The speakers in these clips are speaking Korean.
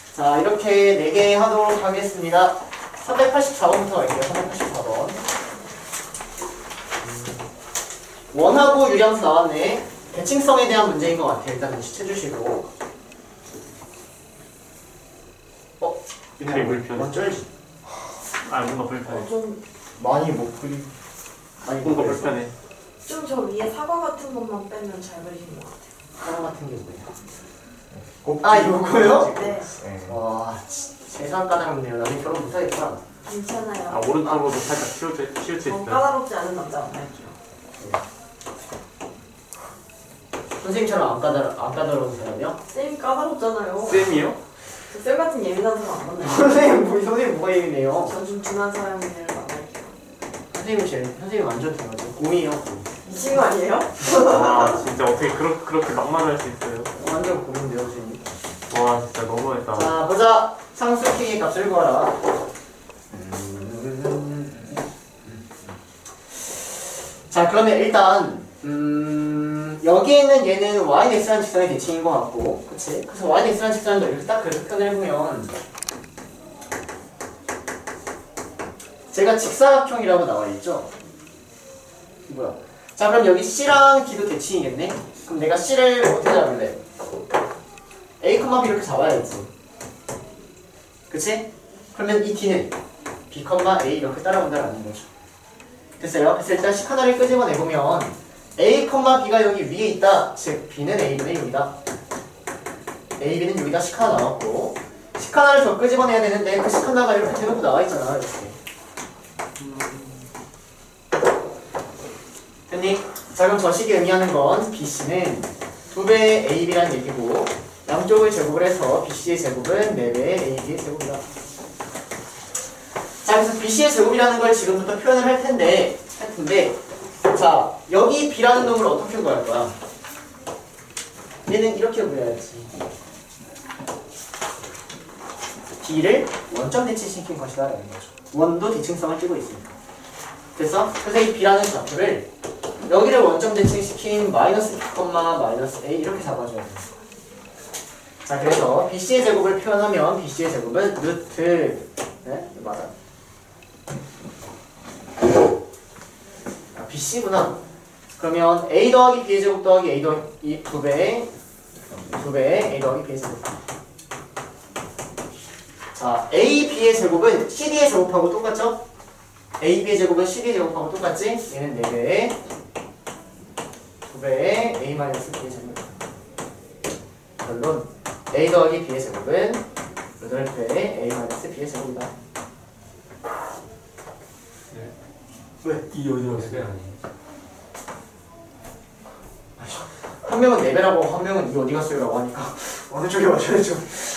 자, 이렇게 4개 하도록 하겠습니다. 384번부터 갈게요. 384번. 원하고 유리함수 나왔네. 대칭성에 대한 문제인 것 같아요. 일단 눈치채주시고. 되게 불편해. 먼저지. 아, 뭔가 불편해. 좀 많이 못 그리. 많이 뭔가 그렸어. 불편해. 좀 저 위에 사과 같은 것만 빼면 잘 그리신 것 같아요. 사람 같은 게 뭐예요? 아, 요거요? 네, 와, 세상 까다롭네요. 나중에 결혼 못하겠다. 괜찮아요. 아, 오른쪽으로도 살짝 치우쳐 있어요. 까다롭지 않은 남자 만날게요. 선생님처럼 안 까다로운 사람이요? 쌤이 까다롭잖아요. 쌤이요? 쌤 같은 예민한 사람 안 만나요. 선생님 뭐가 예민해요? 저 좀 둔한 사람을 만날게요. 선생님 완전 대단하죠. 공이에요, 공. 미친 거 아니에요? 와, 진짜 어떻게 그렇게 막말할 수 있어요? 완전 공인데요, 선생님. 와, 진짜 너무했다. 자, 보자. 상수 K의 값을 구하라. 자, 그러면 일단 여기에 있는 얘는 yx라는 직선의 대칭인 것 같고, 그치? 그래서 yx라는 직선을 이렇게 딱 그래서 표현해보면 제가 직사각형이라고 나와있죠? 뭐야? 자, 그럼 여기 C랑 D도 대칭이겠네? 그럼 내가 C를 어떻게 잡을래? A, B 이렇게 잡아야지. 그치? 그러면 이 D는 B, A 이렇게 따라온다라는 거죠. 됐어요? 그래서 일단 식 하나를 끄집어내보면 A, B가 여기 위에 있다. 즉 B는 A, B는 여기다. A, B는 여기다 식 하나 나왔고, 식 하나를 더 끄집어내야 되는데 그 식 하나가 이렇게 대놓고 나와있잖아. 이렇게. 됐니? 자, 그럼 저 식이 의미하는 건 BC는 2배의 AB라는 얘기고, 양쪽을 제곱을 해서 BC의 제곱은 4배의 AB의 제곱이다. 자, 그래서 BC의 제곱이라는 걸 지금부터 표현을 할 텐데, 자, 여기 B라는 놈을 어떻게 구할 거야? 얘는 이렇게 구해야지. B를 원점 대칭시킨 것이다 라는 거죠. 원도 대칭성을 띄고 있으니까. 됐어? 그래서 이 B라는 좌표를 여기를 원점 대칭시킨 마이너스 B, 마이너스 A 이렇게 잡아줘야 돼. 자, 그래서 BC의 제곱을 표현하면 BC의 제곱은 루트, 네? 맞아. BC구나. 그러면 A 더하기 B의 제곱 더하기 A 더하기 2배의 A 더하기 B의 제곱. 자, A, B의 제곱은 CD의 제곱하고 똑같죠? A, B의 제곱은 CD의 제곱하고 똑같지? 얘는 4배의 2배의 A 마이너스 B의 제곱. 결론 A 더하기 B의 제곱은 8배의 A 마이너스 B의 제곱이다. 왜? 이 어디로 배 아니에요? 한 명은 4배라고 한 명은 이 어디 갔어요라고 하니까 어느 쪽에 맞춰야죠.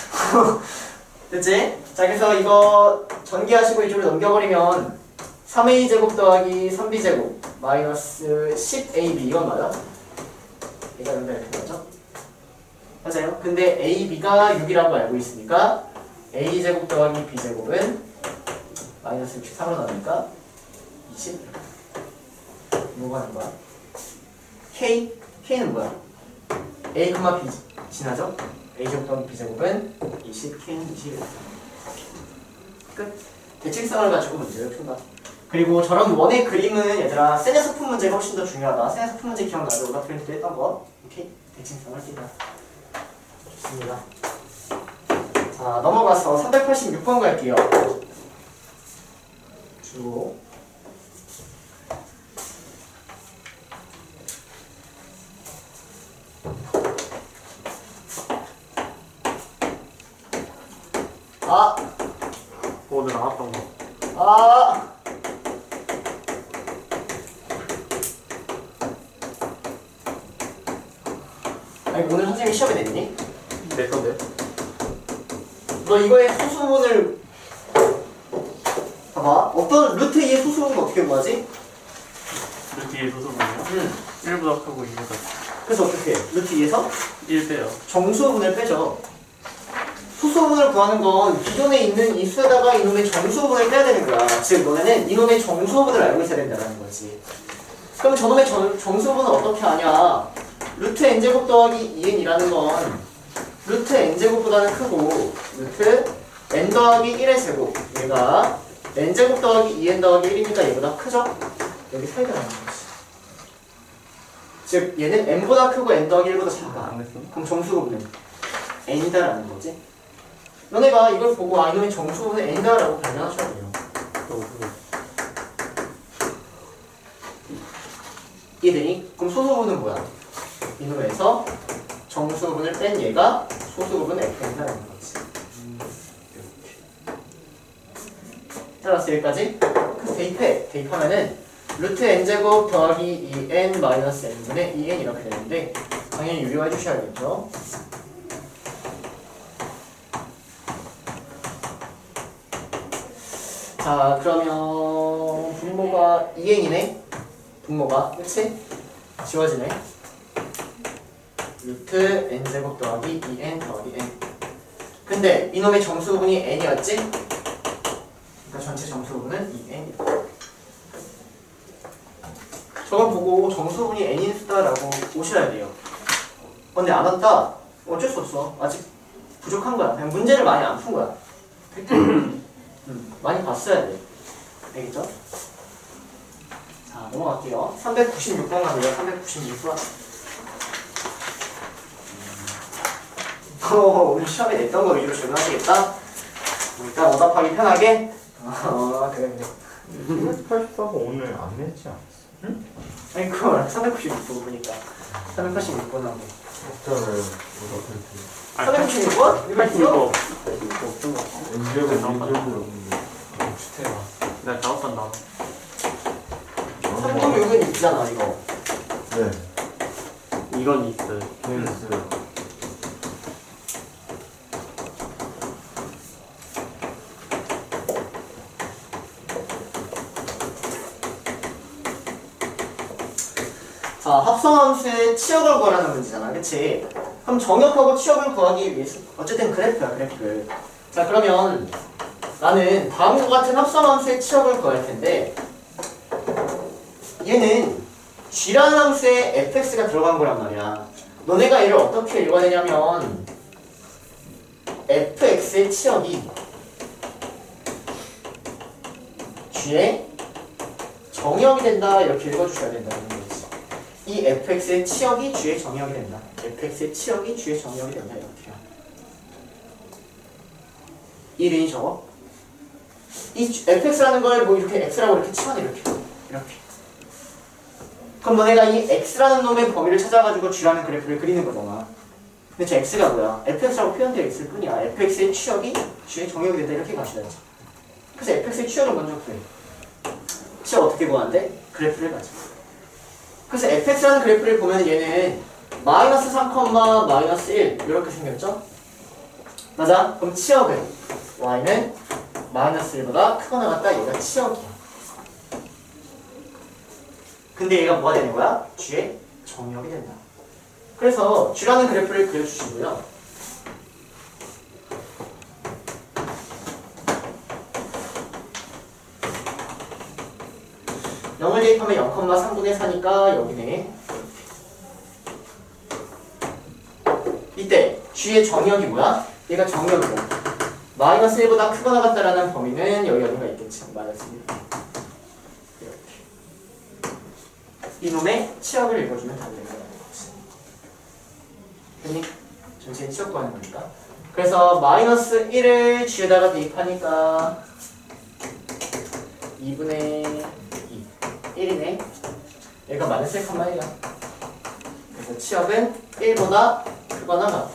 됐지? 자, 그래서 이거 전개하시고 이쪽으로 넘겨버리면 3a제곱 더하기 3b제곱 마이너스 10ab 이건 맞아? 얘가 여기다 이렇게 맞죠? 맞아요? 근데 ab가 6이라고 알고 있으니까 a제곱 더하기 b제곱은 마이너스 63으로 나오니까 20 뭐가 하는 거야? K는 뭐야? A, B 지나죠? A제곱 더하기 B제곱은 20, K는 21 끝. 대칭성을 가지고 문제를 푼다. 그리고 저런 원의 그림은 얘들아 세네 소품 문제가 훨씬 더 중요하다. 세네 소품 문제 기억나죠? 우리가 프린트 때 했던 거. 오케이? 대칭성을 띄다. 좋습니다. 자, 넘어가서 386번 갈게요. 쭉. 아! 오늘 나왔던 거. 아! 아니, 오늘 선생님이 시험에 냈니? 내 건데. 너 이거의 소수분을 봐봐. 어떤 루트 2의 소수분은 어떻게 구하지? 루트 2의 소수분이요? 1보다 크고 2보다 그래서 어떻게 해? 루트 2에서 1 빼요. 정수분을 빼죠. 소수분을 구하는 건 기존에 있는 이 수에다가 이놈의 정수분을 빼야 되는 거야. 즉 너네는 이놈의 정수분을 알고 있어야 된다는 거지. 그럼 저놈의 정수분은 어떻게 하냐? 루트 n제곱 더하기 2n이라는 건 루트 n제곱보다는 크고 루트 n 더하기 1의 제곱 얘가 n제곱 더하기 2n 더하기 1이니까 얘보다 크죠? 여기 차이가 나는 거지. 즉 얘는 n보다 크고 n 더하기 1보다 작아. 안 했어? 그럼 정수분은 n이다라는 거지. 너네가 이걸 보고 아 이놈의 정수분은 n이다라고 발견하셔야 돼요. 이해되니? 그럼 소수분은 뭐야? 이놈에서 정수분을 뺀 얘가 소수분 fn이라는 거지. 알았어 여기까지? 그래서 대입해. 대입하면은 루트 n제곱 더하기 2n 마이너스 n분의 2n 이렇게 되는데 당연히 유효해 주셔야겠죠. 자 그러면 분모가 2n이네. 분모가 그치? 지워지네. 루트 n제곱 더하기 2n 더하기 n. 근데 이놈의 정수분이 n이었지? 그러니까 전체 정수분은 2n. 저걸 보고 정수분이 n인 수다라고 오셔야 돼요. 근데 안 왔다? 어쩔 수 없어. 아직 부족한 거야. 그냥 문제를 많이 안 푼 거야. 많이 봤어야 돼. 알겠죠? 자, 넘어갈게요. 396번 가고요. 396번. 우리 시험에 냈던 거 위주로 질문하시겠다? 일단 오답하기 편하게? 그래. 284가 오늘 안 냈지 않았어? 응? 아니 그걸 396번 보니까 386번 하고 없잖아요. 오답할 396번? 이거 있어? 때. 엔제곱 없는데. 주태가. 내가 작업한 나. 396은 있잖아 이거. 네. 이건 있어요. 걔는 있어요. 자, 합성함수의 치역을 구하라는 문제잖아, 그치? 그럼 정역하고 치역을 구하기 위해서 어쨌든 그래프야, 그래프. 자, 그러면 나는 다음과 같은 합성함수의 치역을 구할 텐데 얘는 g라는 함수에 fx가 들어간 거란 말이야. 너네가 얘를 어떻게 읽어내냐면 fx의 치역이 g의 정역이 된다 이렇게 읽어주셔야 된다는 거지. 이 fx의 치역이 g의 정역이 된다. fx의 치역이 g의 정역이 된다 이렇게요. 이 링이 저거. 이 fx라는 걸 뭐 이렇게 x라고 이렇게 치면 이렇게. 그럼 너네가 이 x라는 놈의 범위를 찾아가지고 g라는 그래프를 그리는 거잖아. 근데 저 x가 뭐야? fx라고 표현되어 있을 뿐이야. fx의 치역이 g의 정역이 된다 이렇게 가셔야지. 그래서 fx의 치역을 먼저 구해. 치역 어떻게 구하는데? 그래프를 가지고. 그래서 fx라는 그래프를 보면 얘는 마이너스 3, 마이너스 1 이렇게 생겼죠? 맞아? 그럼 치역은 y는 마이너스 1보다 크거나 같다. 얘가 치역이야. 근데 얘가 뭐가 되는 거야? g의 정역이 된다. 그래서 g라는 그래프를 그려주시고요. 영을 대입하면 0,3분의 4니까 여기네. 이때 g의 정역이 뭐야? 얘가 정역이야. 마이너스 1보다 크거나 같다라는 범위는 여기 어딘가 있겠지. 마이너스 1. 이렇게. 이놈의 치역을 읽어주면 답이 된다는 거지. 됐니? 전체 치역 구하는 거니까. 그래서 마이너스 1을 g에다가 대입하니까 2분의 1이네. 얘가 마이너스 1,1이야. 그래서 치역은 1보다 크거나 같다.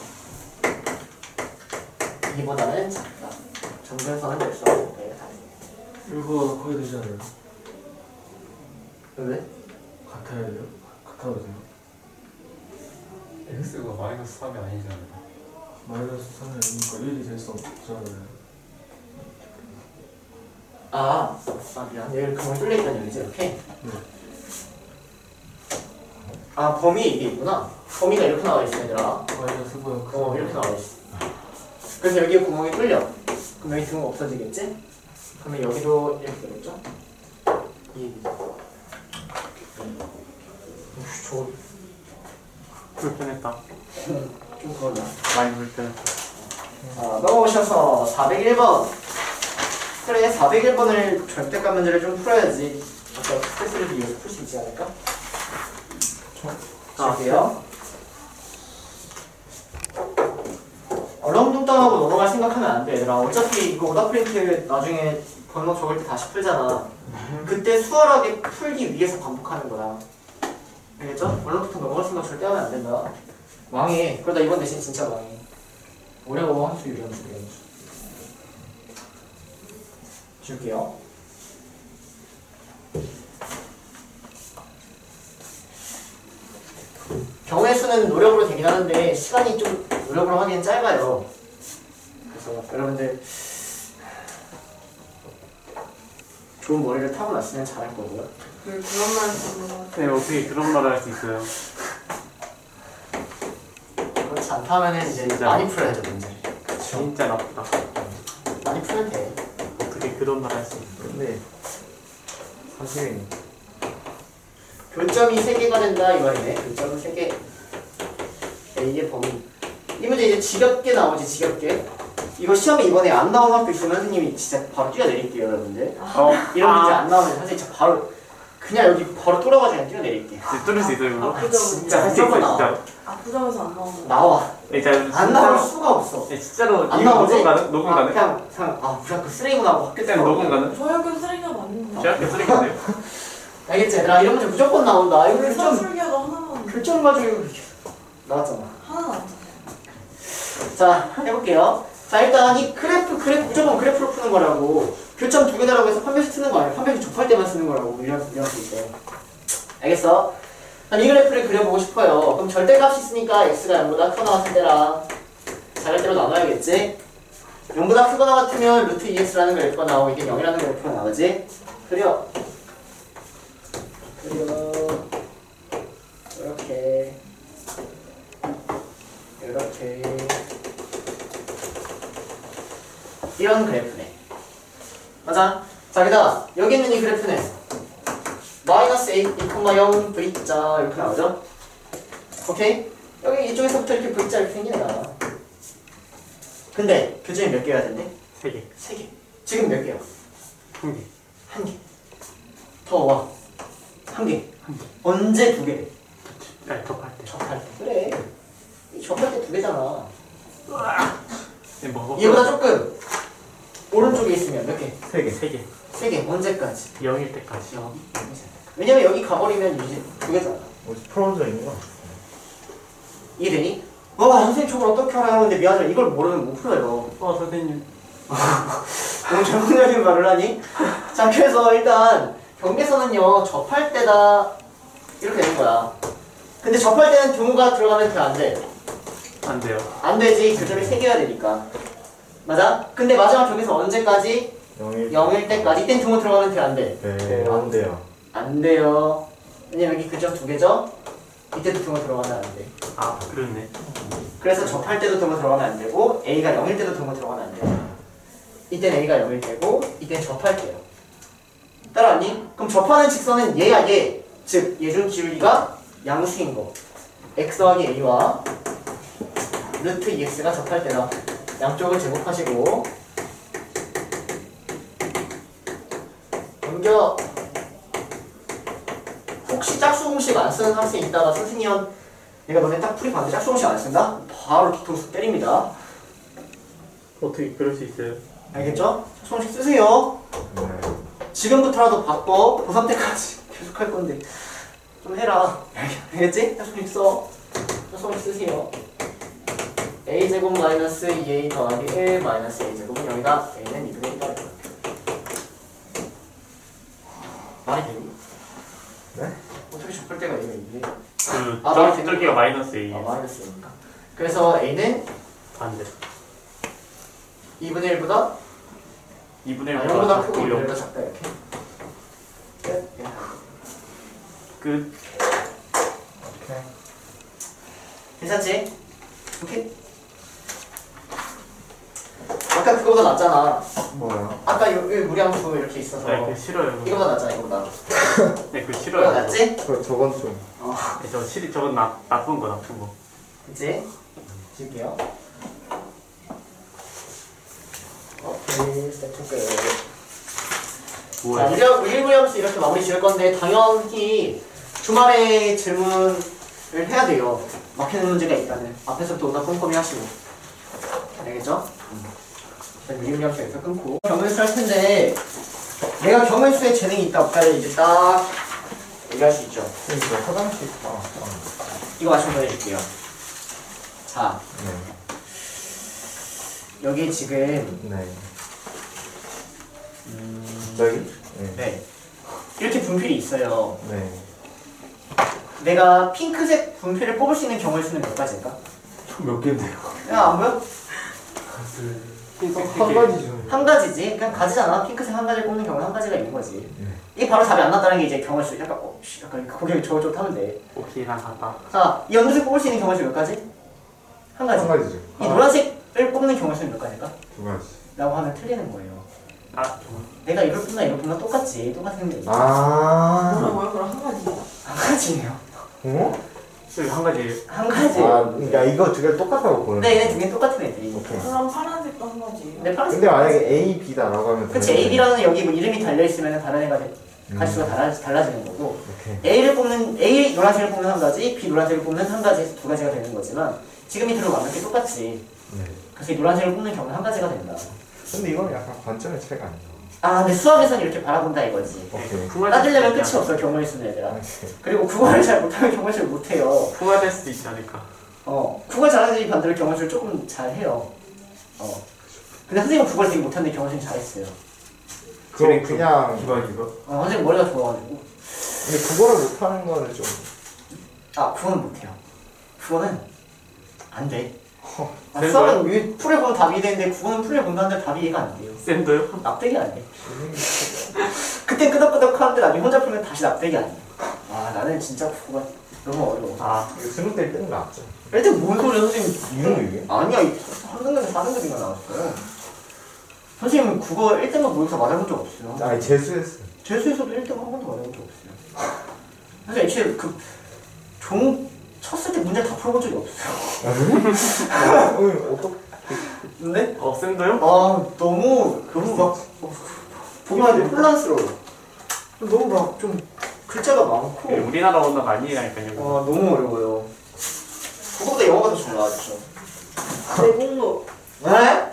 2보다는 작다. 점근선은 될 수 없고 이거 거의 되지 않아요? 왜? 같아야 돼요? 같아도 돼요? x가 마이너스 3이 아니잖아요. 마이너스 3이 아니니까 1이 될 수 없잖아요. 미안. 얘를 그만 뚫려있다는 얘기지, 이렇게? 네. 범위에 이게 있구나. 범위가 이렇게 나와 있어, 얘들아. 마이너스보다 이렇게 나와 있어. 그래서 여기에 구멍이 뚫려. 그럼 여기 구멍 없어지겠지? 그러면 여기도 이렇게 되겠죠? 이 얘기. 저거 불편했다. 좀 그러나. 많이 볼 때. 자, 넘어오셔서 401번. 그래, 401번을 절대값 문제를 좀 풀어야지. 아까 스트레스를 비교해서 풀 수 있지 않을까? 볼게요. 얼렁뚱땅하고 넘어갈 생각하면 안 돼, 얘들아. 어차피 이거 오답프린트 나중에 번호 적을 때 다시 풀잖아. 그때 수월하게 풀기 위해서 반복하는 거야. 알겠죠? 얼렁뚱땅 넘어갈 생각 절대 하면 안 된다. 망해. 그러다 이번 대신 진짜 망해. 어려워, 함수 유리함수. 줄게요. 경우의 수는 노력으로 되긴 하는데 시간이 좀 노력으로 하기엔 짧아요. 그래서 여러분들 좋은 머리를 타고났으면 잘할 거고요. 그런 말 쓰는 거. 네, 어떻게 그런 말을 할 수 있어요? 그렇지 않다면은 이제 진짜. 많이 풀어야죠, 문제를. 진짜 나쁘다. 많이 풀면 돼. 어떻게 그런 말 할 수 있어? 근데 사실 교점이 3개가 된다 이 말이네. 교점은 3개. 이게 범위. 이 문제 이제 지겹게 나오지, 지겹게. 이거 시험에 이번에 안 나온 학교 있으면 선생님이 진짜 바로 뛰어내릴게요, 여러분들. 이런 문제 안 나오면 선생님 진짜 바로 그냥 여기 바로 뚫어가지고 그냥 뛰어내릴게. 진짜 뚫을 수 있어요, 그거? 아프죠? 진짜 할 수 있어, 진짜. 아프점에서 안 나오는 거. 나와. 네, 진짜 안 나올 수가 없어. 네, 진짜로 안 이거 나오지? 녹음 가능? 녹음 가능? 그냥 우리 학교 쓰레기구나 하고 학교 그때는 녹음 가능? 저희 학교 쓰레기가 맞는데. 제 학교 쓰레기인데요? 알겠지 얘들아? 이런 문제 무조건 나온다. 이거 우리 교점 수술기하도 하나만. 교점 가지고 나왔잖아. 하나 남았잖아요. 자 해볼게요. 자 일단 이 그래프 무조건 그래프로 푸는 거라고. 교점 2개다라고 해서 판별식 쓰는 거 아니야. 판별식 접할 때만 쓰는 거라고 이럴 수 있어요. 알겠어? 난 이 그래프를 그려보고 싶어요. 그럼 절대값이 있으니까 x가 0보다 크거나 같은 때랑 자잘대로 나눠야겠지? 0보다 크거나 같으면 루트 2x라는 그래프가 나오고 이게 0이라는 그래프가 나오지? 그려 이렇게 이런 그래프네. 맞아? 자 게다가 여기 있는 이 그래프는 마이너스 2,0 V자 이렇게 나오죠? 오케이? 여기 이쪽에서부터 이렇게 V자 이렇게 생기네 나. 근데 교점이 몇 개가 된대? 3개. 3개. 지금 몇 개야? 1개. 1개. 더 와. 1개. 언제 2개? 네, 접할 때. 접할 때. 그래. 이 접할 때 2개잖아. 네, 뭐, 얘보다 조금 오른쪽에 있으면 몇 개? 3개. 3개. 3개. 언제까지? 0일 때까지. 여기. 왜냐면 여기 가버리면 이제 2개잖아. 어디 풀어져 있는 거? 이해되니? 선생님 저걸 어떻게 알아요? 근데 미안하지만 이걸 모르면 못 풀어요. 선생님. 너무 전문적인 말을 하니? 자 그래서 일단 경계선은요 접할 때다 이렇게 되는 거야. 근데 접할 때는 등호가 들어가면 안 돼. 안 돼요. 안 되지. 교점이 3개가 되니까. 맞아? 근데 마지막 경계선 언제까지? 0일 때까지. 이땐 등호 들어가면 안 돼. 네, 안 돼요. 안 돼요. 왜냐면 여기 교점 2개죠? 이때도 등호 들어가면 안 돼. 아, 그렇네. 그래서 접할 때도 등호 들어가면 안 되고 A가 0일 때도 등호 들어가면 안 돼. 이땐 A가 0일 때고 이땐 접할 때요. 따라왔니? 그럼 접하는 직선은 얘야 얘. 즉 예중 기울기가 양수인 거. x 더하기 A와 루트 2x가 접할 때다. 양쪽을 제곱하시고 넘겨. 혹시 짝수공식 안 쓰는 학생 있다가 선생님 내가 너네 딱 풀이 봤는데 짝수공식 안 쓴다? 바로 뒤통수 때립니다. 어떻게 그럴 수 있어요? 알겠죠? 짝수공식 쓰세요. 네. 지금부터라도 바꿔. 고3 때까지 계속 할 건데 좀 해라. 알겠지? 짝수공식 써. 짝수공식 쓰세요. a제곱 마이너스 2a 더하기 1 마이너스 a제곱은 여기가 a는 2분의 1다. 말이 되니? 네? 어떻게 접할 때가 A가 2분의 1? 저기가 마이너스 2. 마이너스 1이니까. 그래서 a는 안 돼. 2분의 1보다 2분의 1보다 0보다 크고 작고 2분의 1보다 0. 작다 이렇게. 끝. 끝. 오케이. 괜찮지? 오케이. 아까 그거보다 낫잖아. 뭐요? 아까 여기 무리함수 이렇게 있어서 네, 그거 싫어요. 이거보다 낫잖아. 이거보다. 네, 그거 이거보다 싫어요. 낫지? 저건 좀. 네, 저건 나쁜 거, 나쁜 거. 그치? 줄게요. 오케이, 스텝 끝. 자, 뭐야? 우리 1부 함수 이렇게 마무리 지을 건데 당연히 주말에 질문을 해야 돼요. 막히는 문제가 있다는. 앞에서부터 오늘 꼼꼼히 하시고. 알겠죠? 일단 1부 함수 여기서 끊고 경우수 할 텐데 내가 경우수에 재능이 있다 없다를 이제 딱 얘기할 수 있죠. 그러니까 화장실. 이거 맞춤 보내줄게요. 자, 네. 여기 지금 네. 저기? 네. 네 이렇게 분필이 있어요. 네. 내가 핑크색 분필을 뽑을 수 있는 경우의 수는 몇 가지일까? 몇 개인데요? 야, 안 보여? 한 가지 중. 한 가지지. 그냥 가지잖아. 핑크색 한 가지를 뽑는 경우는 한 가지가 있는 거지. 네. 이게 바로 답이 안 났다는 게 이제 경우의 수. 약간 약간 고개를 저쪽 하면 돼. 오케이, 난 갔다. 자, 이 연두색 뽑을 수 있는 경우의 수 몇 가지? 한 가지. 한 가지죠. 이 노란색을 뽑는 경우의 수는 몇 가지일까? 두 가지. 라고 하면 틀리는 거예요. 아, 내가 이걸 뽑나 이걸 뽑나 똑같지. 똑같은 게 있지. 뭐라고요? 그럼 한 가지. 한 가지네요. 어? 여기 한 가지. 한 가지. 그러니까 이거 두 개 똑같다고 보는 네, 얘네 두 개는 똑같은 애들이. 오케이. 그럼 파란색도 한 가지. 근데 파란색. 근데 만약에 A, B다라고 하면. 그치, A, B라는 여기 뭐 이름이 달려있으면 다른 애가 가지수가 달라지는 거고 오케이. A를 뽑는 A 노란색을 뽑는 한 가지, B 노란색을 뽑는 한 가지에서 두 가지가 되는 거지만 지금이 들어 완벽히 똑같지. 네. 그래서 이 노란색을 뽑는 경우는 한 가지가 된다. 근데 이건 약간 관점의 차이가 아니야. 아, 근데 수학에서는 이렇게 바라본다 이거지. 오케이. 따지려면 끝이 없어 경우의 수는 얘들아. 그리고 국어를 잘 못하면 경우의 수를 못해요. 통화될 수도 있지 않을까. 국어 잘하는 애들이 반대로 경우의 수를 조금 잘해요. 근데 선생님은 국어를 되게 못하는데 경우의 수는 잘했어요. 그럼 그냥. 기본이고. 선생님 머리가 좋아가지고. 근데 국어를 못하는 거는 좀. 국어는 못해요. 국어는 안 돼. 네, 수학은 풀을 보면 답이 되는데 국어는 풀을 본다는데 답이 이해가 안 돼요. 쌤도요? 납득이 안 돼. 그때 끄덕끄덕 하는데 나중에 혼자 풀면 다시 납득이 안 돼. 나는 진짜 국어가 너무 어려워. 아, 스무 대 뜨는 거 맞죠? 일단 뭔 소리야 선생님. 이런 이게? 아니야, 3등급에 4등급인가 나왔어요. 선생님은 국어 1등급 모의고사 맞아본 적 없어요. 아니 재수했어. 재수에서도 1등급 한 번도 맞아본 적 없어요. 선생님 애초에 종 쳤을 때 문제 다 풀어본 적이 없어요. 어떻게? 근데 쌤도요? 너무 막 보기만 해도 혼란스러워. 너무 막 좀 글자가 많고 우리나라 언어가 아니라니까요. 너무 어려워요. 그거보다 영어가 더 잘 나왔죠. 내공도. 네?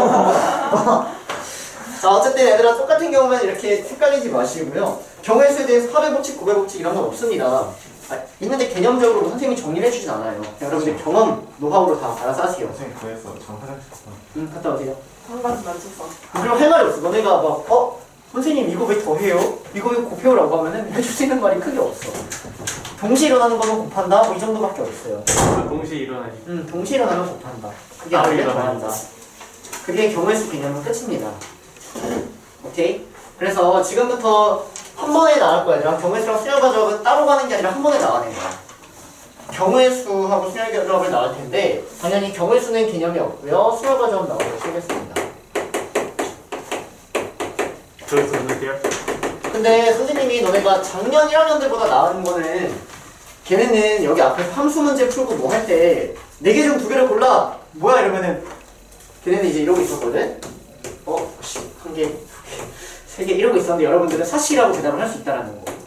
자, 어쨌든 얘들아 똑같은 경우면 이렇게 헷갈리지 마시고요. 경우의 수에 대해서 합의 법칙, 고백 법칙 이런 건 없습니다. 있는데 개념적으로 선생님이 정리를 해주진 않아요. 여러분들 경험, 노하우로 다 알아서 하세요. 선생님 그래서 전 화장실 갔다 오세요. 한 가지 맞췄어. 그리고 할 말이 없어. 너네가 막 선생님 이거 왜 더 해요? 이거 왜 곱해요라고 하면은 해줄 수 있는 말이 크게 없어. 동시에 일어나는 거면 곱한다? 뭐 이 정도밖에 없어요. 동시에 일어나지. 동시에 일어나면 곱한다. 그게 아니면 더한다. 그게 경우의 수 개념은 끝입니다. 오케이? 그래서 지금부터 한 번에 나갈 거야. 얘들아. 경우의 수랑 수열 과정은 따로 가는 게 아니라 한 번에 나가는 거야. 경우의 수하고 수열 과정을 나갈 텐데 당연히 경우의 수는 개념이 없고요. 수열 과정은 나오기 시작했습니다. 저기서 보는데요? 근데 선생님이 너네가 작년 1학년들보다 나은 거는 걔네는 여기 앞에 함수 문제 풀고 뭐 할 때 4개 중 2개를 골라 뭐야 이러면은 걔네는 이제 이러고 있었거든. 한 개, 3개 이러고 있었는데 여러분들은 사실이라고 대답을 할 수 있다라는 거.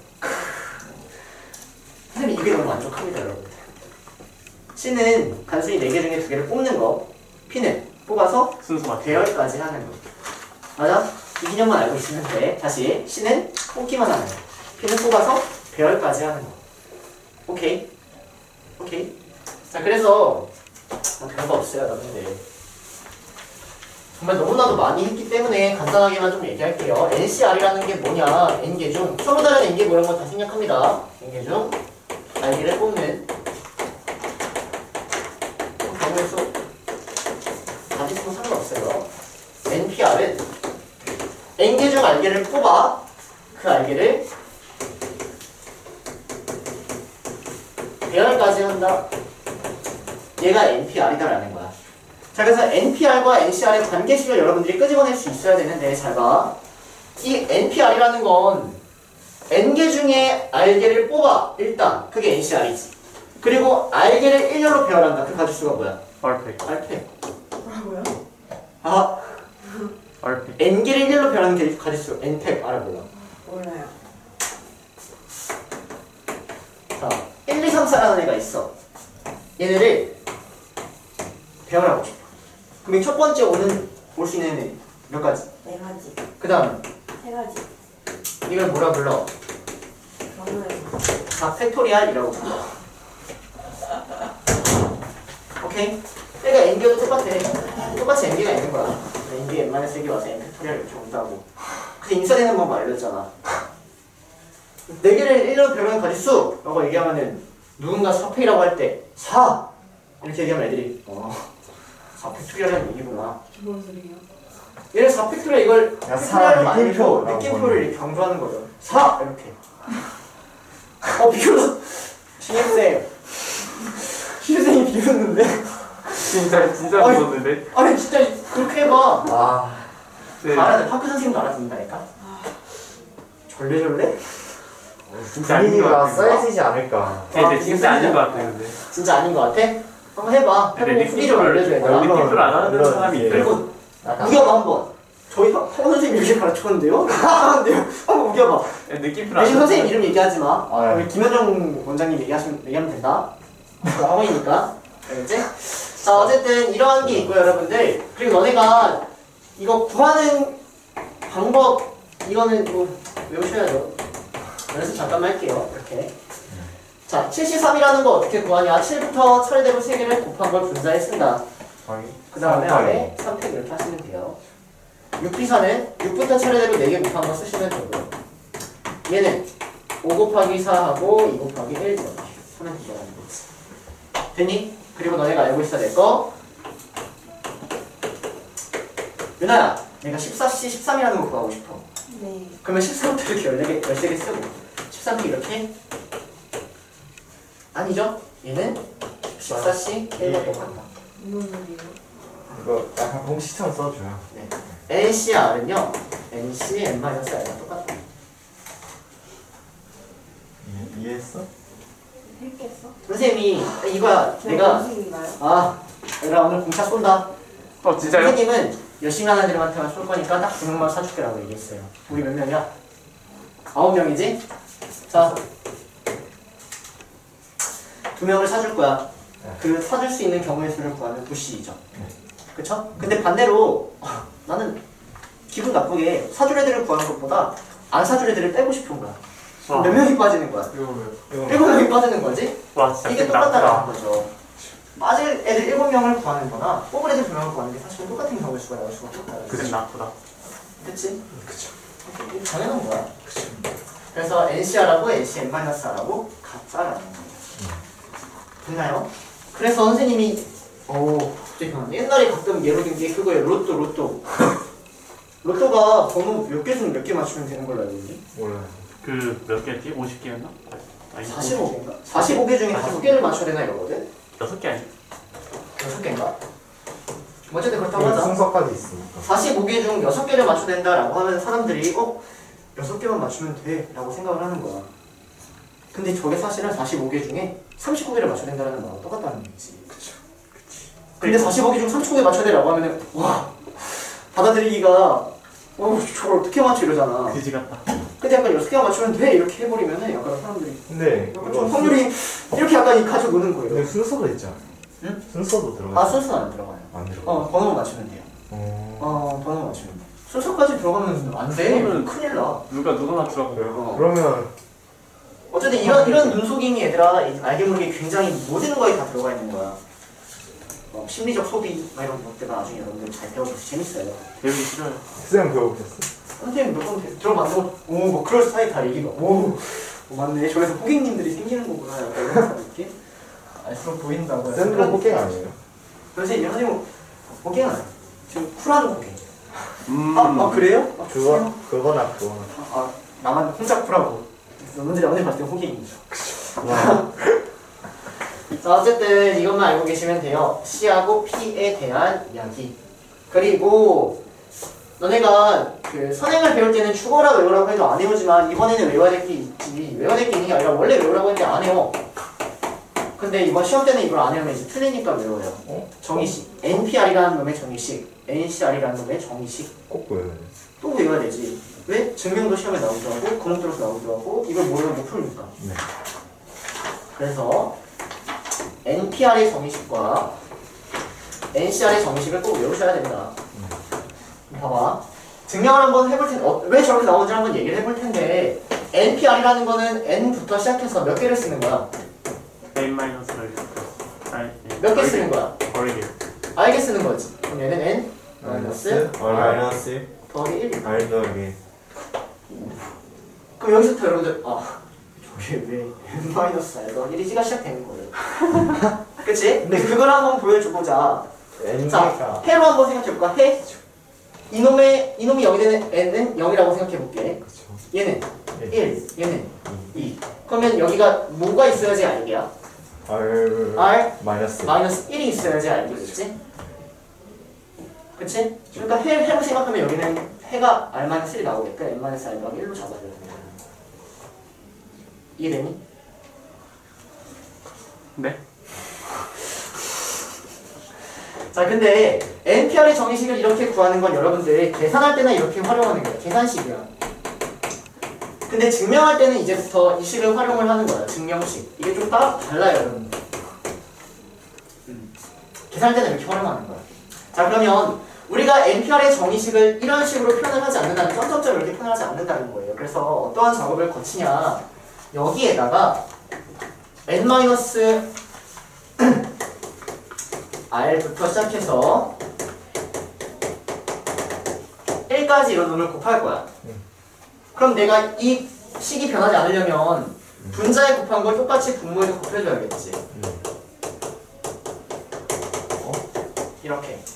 선생님 이게 너무 만족합니다 여러분들. C는 단순히 4개 중에 2개를 뽑는 거, P는 뽑아서 순서 맞게. 배열까지 하는 거. 맞아? 이 개념만 알고 있으면 돼. 다시 C는 뽑기만 하는 거, P는 뽑아서 배열까지 하는 거. 오케이? 자, 그래서 별거 없어요 여러분들. 정말 너무나도 많이 했기 때문에 간단하게만 좀 얘기할게요. NCR이라는 게 뭐냐? N개 중 서로 다른 N개 뭐 이런 거 다 생략합니다. N개 중 알기를 뽑는 경우의 수 다 있으면 상관없어요. NPR은 N개 중 알게를 뽑아 그 알게를 배열까지 한다. 얘가 NPR이다라는 거야. 자, 그래서 NPR과 NCR의 관계식을 여러분들이 끄집어낼 수 있어야 되는데 잘 봐. 이 NPR이라는 건 N개 중에 알게를 뽑아 일단 그게 NCR이지. 그리고 알게를 일렬로 배열한다. 그 가지수가 뭐야? 얼팩. 알팩. 뭐라고요? 아, 얼팩. n기를 1로 변하는 가짓수 n팩 알아 몰라? 몰라요. 자, 1, 2, 3, 4라는 애가 있어. 얘네를 배열하고 싶어. 그럼 첫 번째 올 수 있는 애 몇 가지? 4가지. 그 다음 3가지. 이걸 뭐라 불러? 경우에서. 4 팩토리알이라고 불러. 오케이? 얘가 n개도 똑같아. 똑같이 n개가 있는 거야. n개 n-1개 와서 n 팩토리알 이렇게 온다고. 그래서 인쇄되는 방법 알려줬잖아. 4개를 1로 변하는 가짓수! 라고 얘기하면은 누군가 4팩이라고 할 때 4! 이렇게 얘기하면 애들이 4팩토리알이라는 얘기구나. 뭔 소리예요? 얘는 4팩토리알 이걸 야, 팩토리알로 사, 느낌표. 만들고 느낌표를 이렇게 강조하는 거죠. 4! 이렇게. 비웃어. 신입생. 신입생이 비웃는데? 진짜 아니, 무섭는데? 아니 진짜 그렇게 해봐. 아, 네. 알아듣 학교 선생님도 알아듣는다니까? 절레절레? 진짜 아닌 것 분위기가 같아. 써야지지 않을까. 네, 진짜 아닌 것 같아 근데. 진짜 아닌 것 같아? 한번 해봐. 근데 해보고 후기 좀 알려줘야 돼. 느낌표를 안 하는 사람이 있어요. 그리고 약간 우겨봐 한번. 저희 학원 선생님 이렇게 가르쳤는데요? 하는데요? 한번 우겨봐. 느낌표를 안 대신 하는 선생님 이름 얘기하지 마. 아, 네. 우리 김현정 원장님 얘기하면 된다. 학원이니까. 알겠지? 자, 어쨌든 이러한 게 있고요, 여러분들. 그리고 너네가 이거 구하는 방법, 이거는 뭐 외우셔야죠. 연습 잠깐만 할게요. 이렇게. 자, 73이라는 거 어떻게 구하냐? 7부터 차례대로 3개를 곱한 걸 분자에 쓴다. 그 다음에 아래 3팩 이렇게 하시면 돼요. 6비사는 6부터 차례대로 4개 곱한 거 쓰시면 되고요. 얘는 5 곱하기 4하고 2 곱하기 1 이렇게 하면 되잖아요. 됐니? 그리고 너네가 알고 있어야 될 거. 유나야, 내가 14시 13이라는 거 구하고 싶어. 네. 그러면 13부터 이렇게 13개 쓰고 13개 이렇게? 아니죠? 얘는 14시 1과 똑같다. 무슨 소리예요? 이거 약간 공식처럼 써줘요. 네. NCR은요, NC, N-R과 똑같다. 이해했어? 했겠어? 선생님이, 이거야, 내가, 선생님인가요? 얘들아, 오늘 공차 쏜다. 진짜요? 선생님은 열심히 하는 애들한테만 쏠 거니까 딱 2명만 사줄게라고 얘기했어요. 우리 몇 명이야? 9명이지? 자, 2명을 사줄 거야. 그 사줄 수 있는 경우의 수를 구하면 부시이죠. 그쵸? 근데 반대로 나는 기분 나쁘게 사줄 애들을 구하는 것보다 안 사줄 애들을 빼고 싶은 거야. 와. 몇 명이 빠지는 거야? 이거 7명이 빠지는 거지? 와 진짜 이게 나쁘다. 똑같다라는 거죠. 빠질 애들 7명을 구하는 거나 뽑을 애들 2명을 구하는 게 사실 똑같은 경우의 수가 나올 수가 없다는 그게 거죠. 나쁘다. 그치? 그쵸. 이거 당연한 거야. 그래서 NCR하고 NC-N-R하고 같다라는 거죠. 됐나요? 그래서 선생님이 옛날에 가끔 예로 든 게 그거예요. 로또 로또가 번호 몇 개 중 몇 개 맞추면 되는 걸로 알고 있니? 몰라요. 그 몇 개였지? 50개였나? 아니 45개인가? 45개 중에 5개를 맞춰야 되나 이러거든? 6개 아니? 6개인가? 어쨌든 그렇다고 이거 하자. 순서까지 있으니까. 45개 중 6개를 맞춰야 된다라고 하면 사람들이 6개만 맞추면 돼 라고 생각을 하는 거야. 근데 저게 사실은 45개 중에 39개를 맞춰야 된다는 거랑 똑같다는 얘기지. 그쵸. 근데 45개 중 39개 맞춰야 되라고 하면은 와 받아들이기가 저걸 어떻게 맞춰 이러잖아. 그지 같다. 근데 약간 6개만 맞추면 돼 이렇게 해버리면은 약간 사람들이 근데 약간 이거 좀 확률이 이렇게 약간 이 가지고 노는 근데 거예요. 순서도 있잖아. 응? 순서도 들어가. 아 순서는 안 들어가요. 안 들어가. 번호만 맞추면 돼요. 번호만 맞추면 돼. 순서까지 들어가면 안 돼. 그러면 큰일 나. 누가 맞추라고 그래요? 그러면 어쨌든 이런 눈속임이 얘들아 알게 모르게 굉장히 모든 거에 다 들어가 있는 거야. 심리적 소비 이런 것들 나중에 여러분들 잘 배워서 재밌어요. 배우기 싫어요. 쌤 배워보셨어? 선생님 몇 번 들어봤는데 뭐 그럴 스타일 다 얘기가 맞네. 저래서 호객님들이 생기는 거구나. 약간 이런 느낌? 알수록 보인다고요. 쌤도 호갱 아니에요? 선생님 호갱 아니에요. 지금 쿨한 호갱. 음. 그래요? 그거나. 나만 혼자 쿨하고 너네들이 언제 봤을 때 호갱이죠. 와. 자, 어쨌든 이것만 알고 계시면 돼요. C하고 P에 대한 이야기. 그리고 너네가 그 선행을 배울 때는 죽어라 외우라고 해도 안 외우지만 이번에는 외워야 될 게 있지. 외워야 될 게 있는 게 아니라 원래 외우라고 했는데 안 해요. 근데 이번 시험 때는 이걸 안 외우면 이제 틀리니까 외워요. 정의식. NPR이라는 놈의 정의식, NCR이라는 놈의 정의식. 꼭 보여야 돼. 또 외워야 되지. 왜? 증명도 시험에 나오기도 하고, 구멍 뚫어서 나오기도 하고, 이걸 모르면 못 풀으니까. 네. 그래서 NPR의 정의식과 NCR의 정의식을 꼭 외우셔야 됩니다. 봐봐. 증명을 한번 해볼 텐데, 왜 저렇게 나오는지 한번 얘기를 해볼 텐데, NPR이라는 거는 N부터 시작해서 몇 개를 쓰는 거야? N-를 몇 개 쓰는 거야? 버리게요. 알게 쓰는 거지. 그럼 얘는 N 마이너스 마이너스 더하기 1. R 더하기. 그럼 여기서부터 여러분들 저게 왜 N 마이너스 R 더하기 1이지가 시작되는 거예요. 그치? 근데 그걸 한번 보여줘보자. 자, 해로 한번 생각해볼까? 해. 이놈이 0이 되는 N은 0이라고 생각해볼게. 그렇죠. 얘는 1, 얘는 2. 그러면 여기가 뭐가 있어야지 R이야? R 마이너스. 마이너스 1이 있어야지 R이겠지? 그치? 그러니까 해로 생각하면 여기는 해가 R-1이 나오니까 N-R 더하기 1로 잡아줘야 됩니다. 이해되니? 네? 자, 근데 NPR의 정의식을 이렇게 구하는 건 여러분들이 계산할 때나 이렇게 활용하는 거예요. 계산식이야. 근데 증명할 때는 이제부터 이 식을 활용을 하는 거야. 증명식. 이게 좀 달라요, 여러분들. 계산할 때는 이렇게 활용하는 거야. 자, 그러면 우리가 NPR의 정의식을 이런 식으로 표현을 하지 않는다는, 점점점 이렇게 표현하지 않는다는 거예요. 그래서 어떠한 작업을 거치냐. 여기에다가 N- R부터 시작해서 1까지 이런 놈을 곱할 거야. 그럼 내가 이 식이 변하지 않으려면 분자에 곱한 걸 똑같이 분모에도 곱해줘야겠지. 이렇게.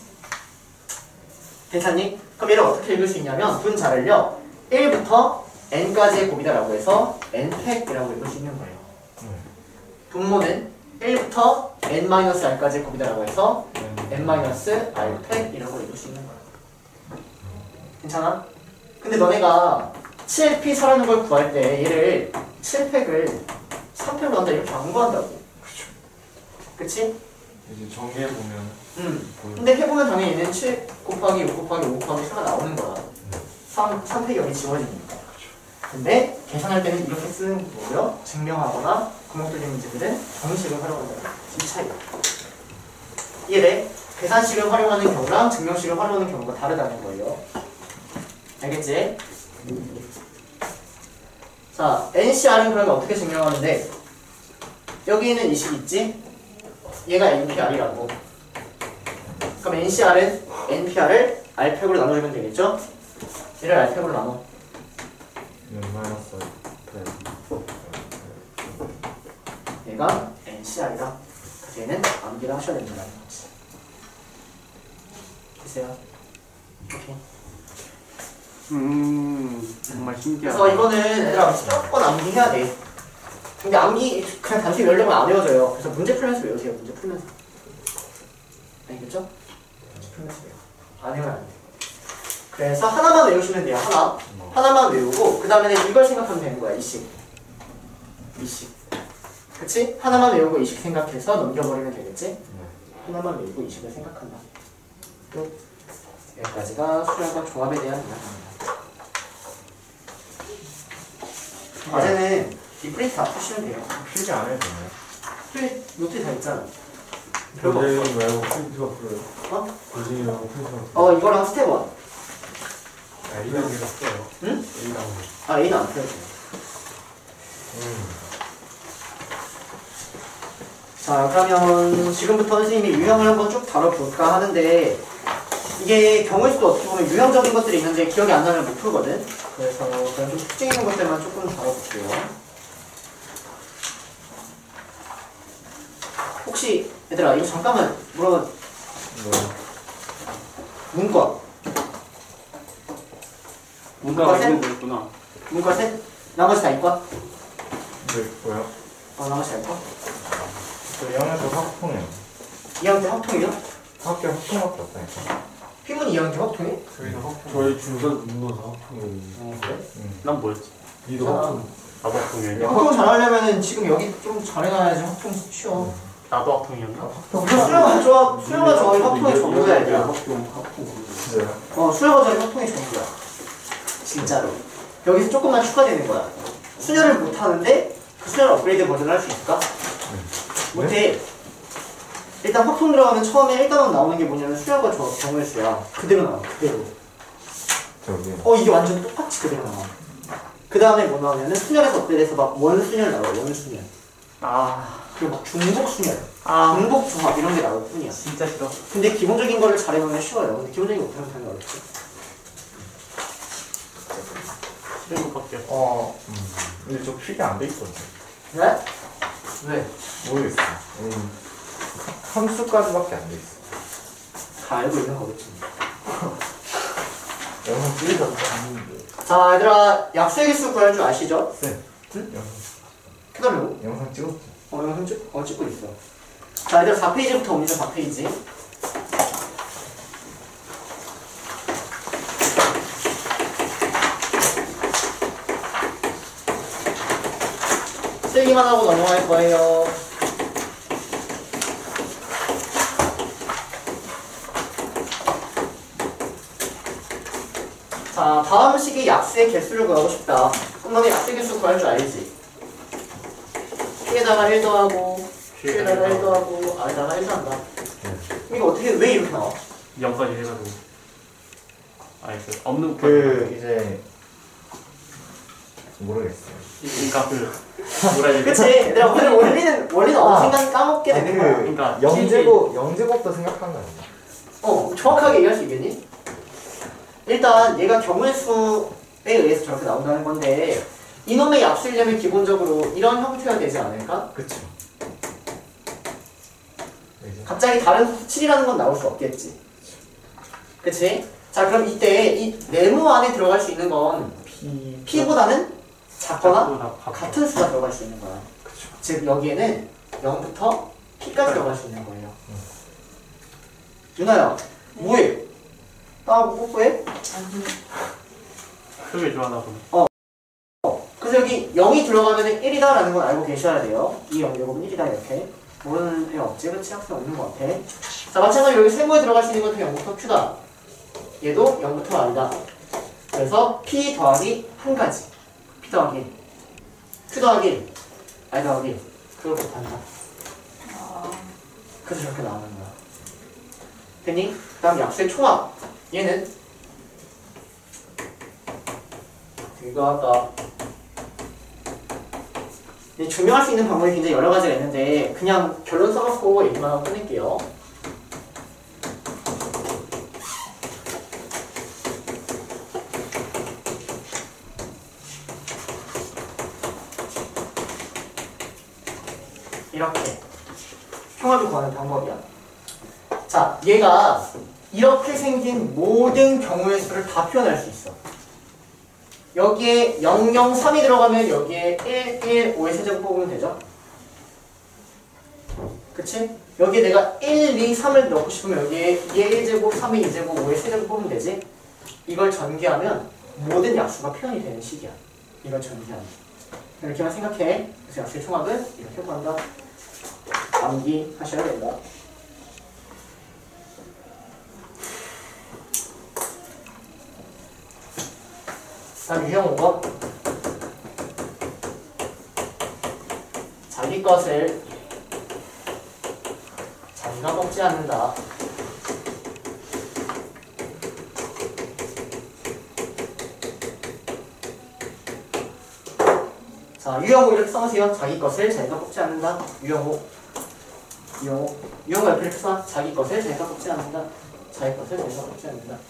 괜찮니? 그럼 얘를 어떻게 읽을 수 있냐면 분자를요 1부터 n까지의 곱이다라고 해서 n팩이라고 읽을 수 있는 거예요. 분모는 1부터 n-r까지의 곱이다라고 해서 n-r팩이라고 읽을 수 있는 거야. 괜찮아? 근데 너네가 7p 서라는 걸 구할 때 얘를 7팩을 3팩으로 한다 이렇게 안 구한다고. 그치? 이제 정리해보면 근데 해보면 당연히 얘는 7 곱하기 6 곱하기 5 곱하기 4가 나오는 거야. 3팩이 여기 지워지니까. 근데 계산할 때는 이렇게 쓰는 거고요. 증명하거나 구멍 뚫린 문제들은 정의식을 활용한다는 이 차이야. 이해돼? 계산식을 활용하는 경우랑 증명식을 활용하는 경우가 다르다는 거예요. 알겠지? 자, NCR은 그러면 어떻게 증명하는데 여기는 이 식 있지? 얘가 NPR이라고. 그럼 NCR은 NPR을 R팩으로 나눠주면 되겠죠? 얘를 R팩으로 나눠. 마이너스. 얘가 NCR이다. 그래서 얘는 암기를 하셔야 됩니다. 됐어요? 오케이. 정말 신기하다. 그래서 이거는 얘들아 무조건 암기해야 돼. 근데 암기 그냥 단순히 외우려면 안 외워져요. 그래서 문제 풀면서 외우세요. 문제 풀면서. 알겠죠? 문제 풀면서 외워. 안 외우면 안 돼. 그래서 하나만 외우시면 돼요. 하나만 외우고 그 다음에는 이걸 생각하면 되는 거야. 이식. 그치? 하나만 외우고 이식 생각해서 넘겨버리면 되겠지? 하나만 외우고 이식을 생각한다. 끝. 여기까지가 수량과 종합에 대한 이야기입니다. 과제는 디프레이트 다 푸시면 돼요. 필기 안 해도 되나요? 노트에 다 있잖아. 별거 없어. 고진이 말고 프린트가 풀어요. 어? 고진이 말고 프린트가 풀어요. 이거랑 스텝 1. A단계가 써요. 응? A단계. A는 안 풀어도 돼. 자, 그러면 지금부터 선생님이 유형을 한번 쭉 다뤄볼까 하는데 이게 경우의 수도 어떻게 보면 유형적인 것들이 있는데 기억이 안 나면 못 풀거든. 그래서 그냥 좀 특징 있는 것들만 조금 다뤄볼게요. 혹시 얘들아 이거 잠깐만 물어봐. 문과 문과가 셋? 있는 거구나. 문과 셋? 나머지 다 이과? 네, 뭐야? 나머지 다 이과? 저 영양도 확통해요. 2학년 때 확통이죠? 학교 확통밖에 없다니까. 피문 2학년 때 확통해? 저희도 확통. 저희 중간 문도사 확통이에요. 그래? 난 뭐였지? 니도 자, 확통. 나도 학통이었냐? 확통 잘하려면은 지금 여기 좀 잘해놔야지 확통 쉬워. 나도 학통이었나? 수영아 좋아, 수영아 저희 확통이 전부야 얘들아. 진짜요? 수영아 저희 확통이 전부야. 진짜로. 여기서 조금만 추가되는 거야. 수녀를 못하는데 그 수녀를 업그레이드 버전을 할 수 있을까? 못해. 일단 확통 들어가면 처음에 1단원 나오는 게 뭐냐면 수녀가 저 경우의 수야. 그대로 나와, 그대로. 저기. 이게 완전 똑같이 그대로 나와. 그 다음에 뭐 나오냐면 수녀에서 업그레이드해서 막 원수녀를 나와, 원수녀. 그리고 막 중복수녀, 중복조합 이런 게 나올 뿐이야. 진짜 싫어. 근데 기본적인 거를 잘해놓으면 쉬워요. 근데 기본적인 거 못하면 당연히 어렵지. 싫은 것밖에 없어. 근데 저 필기 안 돼 있거든요. 네? 왜? 모르겠어요. 함수까지밖에 안 돼 있어. 다 알고 있는 거겠지. 영상 찍으셔도 안는데. 자, 얘들아, 약수의 개수 구할 줄 아시죠? 네. 응? 영상, 그다음에 영상 찍었죠. 영상 찍고 있어. 자, 얘들아 4페이지부터 옵니다. 4페이지. 쓰기만 하고 넘어갈 거예요. 자, 다음 식의 약수의 개수를 구하고 싶다. 그럼 너는 약수의 개수 구할 줄 알지? P에다가 1 더하고 Q에다가 1 더하고 R에다가 1 더한다. 이거 어떻게 왜 이렇게 나와? 0까지 해가지고. 아니 없는 이제 모르겠어요. 그러니까 뭐라 해야 그치? 되지? 얘들아 원리는 언젠간 까먹게 되는 거야. 그러니까 영제곱도 생각한 거 아니야? 정확하게 얘기할 수 있겠니? 일단 얘가 경우의 수에 의해서 저렇게 나온다는 건데 이놈의 약수이려면 기본적으로 이런 형태가 되지 않을까? 그쵸. 갑자기 다른 수 7이라는 건 나올 수 없겠지. 그치? 자, 그럼 이때 이 네모 안에 들어갈 수 있는 건 P보다는 작거나 같은 수가 들어갈 수 있는 거야. 그쵸. 즉 여기에는 0부터 P까지 들어갈 수 있는 거예요. 유나야, 뭐해? 나하고 뽀뽀해? 크게 좋아하나 보네. 그래서 여기 0이 들어가면 1이다 라는 건 알고 계셔야 돼요. 이 0제곱은 1이다 이렇게. 모르는 애 없지? 그치? 학생 없는 것 같아. 자, 마찬가지로 여기 세모에 들어갈 수 있는 것도 0부터 Q다. 얘도 0부터 R이다. 그래서 P 더하기 한 가지. P 더하기 1. Q 더하기 1. R 더하기 1. 그걸 못한다. 그래서 저렇게 나오는 거야. 됐니? 그 다음 약수의 총합. 얘는 이거 아까 증명할 수 있는 방법이 굉장히 여러 가지가 있는데 그냥 결론 써놓고 얘기만 하고 끝낼게요. 이렇게 총합을 구하는 방법이야. 자, 얘가 이렇게 생긴 모든 경우의 수를 다 표현할 수 있어. 여기에 0, 0, 3이 들어가면 여기에 1, 1, 5의 세제곱 뽑으면 되죠? 그치? 여기에 내가 1, 2, 3을 넣고 싶으면 여기에 2의 1제곱, 3의 2제곱, 5의 세제곱 뽑으면 되지? 이걸 전개하면 모든 약수가 표현이 되는 식이야. 이걸 전개하면. 이렇게만 생각해. 그래서 약수의 총합은 이렇게 구한다. 암기하셔야 된다. 다음 유형 5번. 자기 것을 자기가 먹지 않는다. 자, 유형 5 이렇게 써놓으세요. 자기 것을 자기가 먹지 않는다. 유형 5. 유형 5. 유형 5 옆에 이렇게 써. 자기 것을 자기가 먹지 않는다. 자기 것을 자기가 먹지 않는다.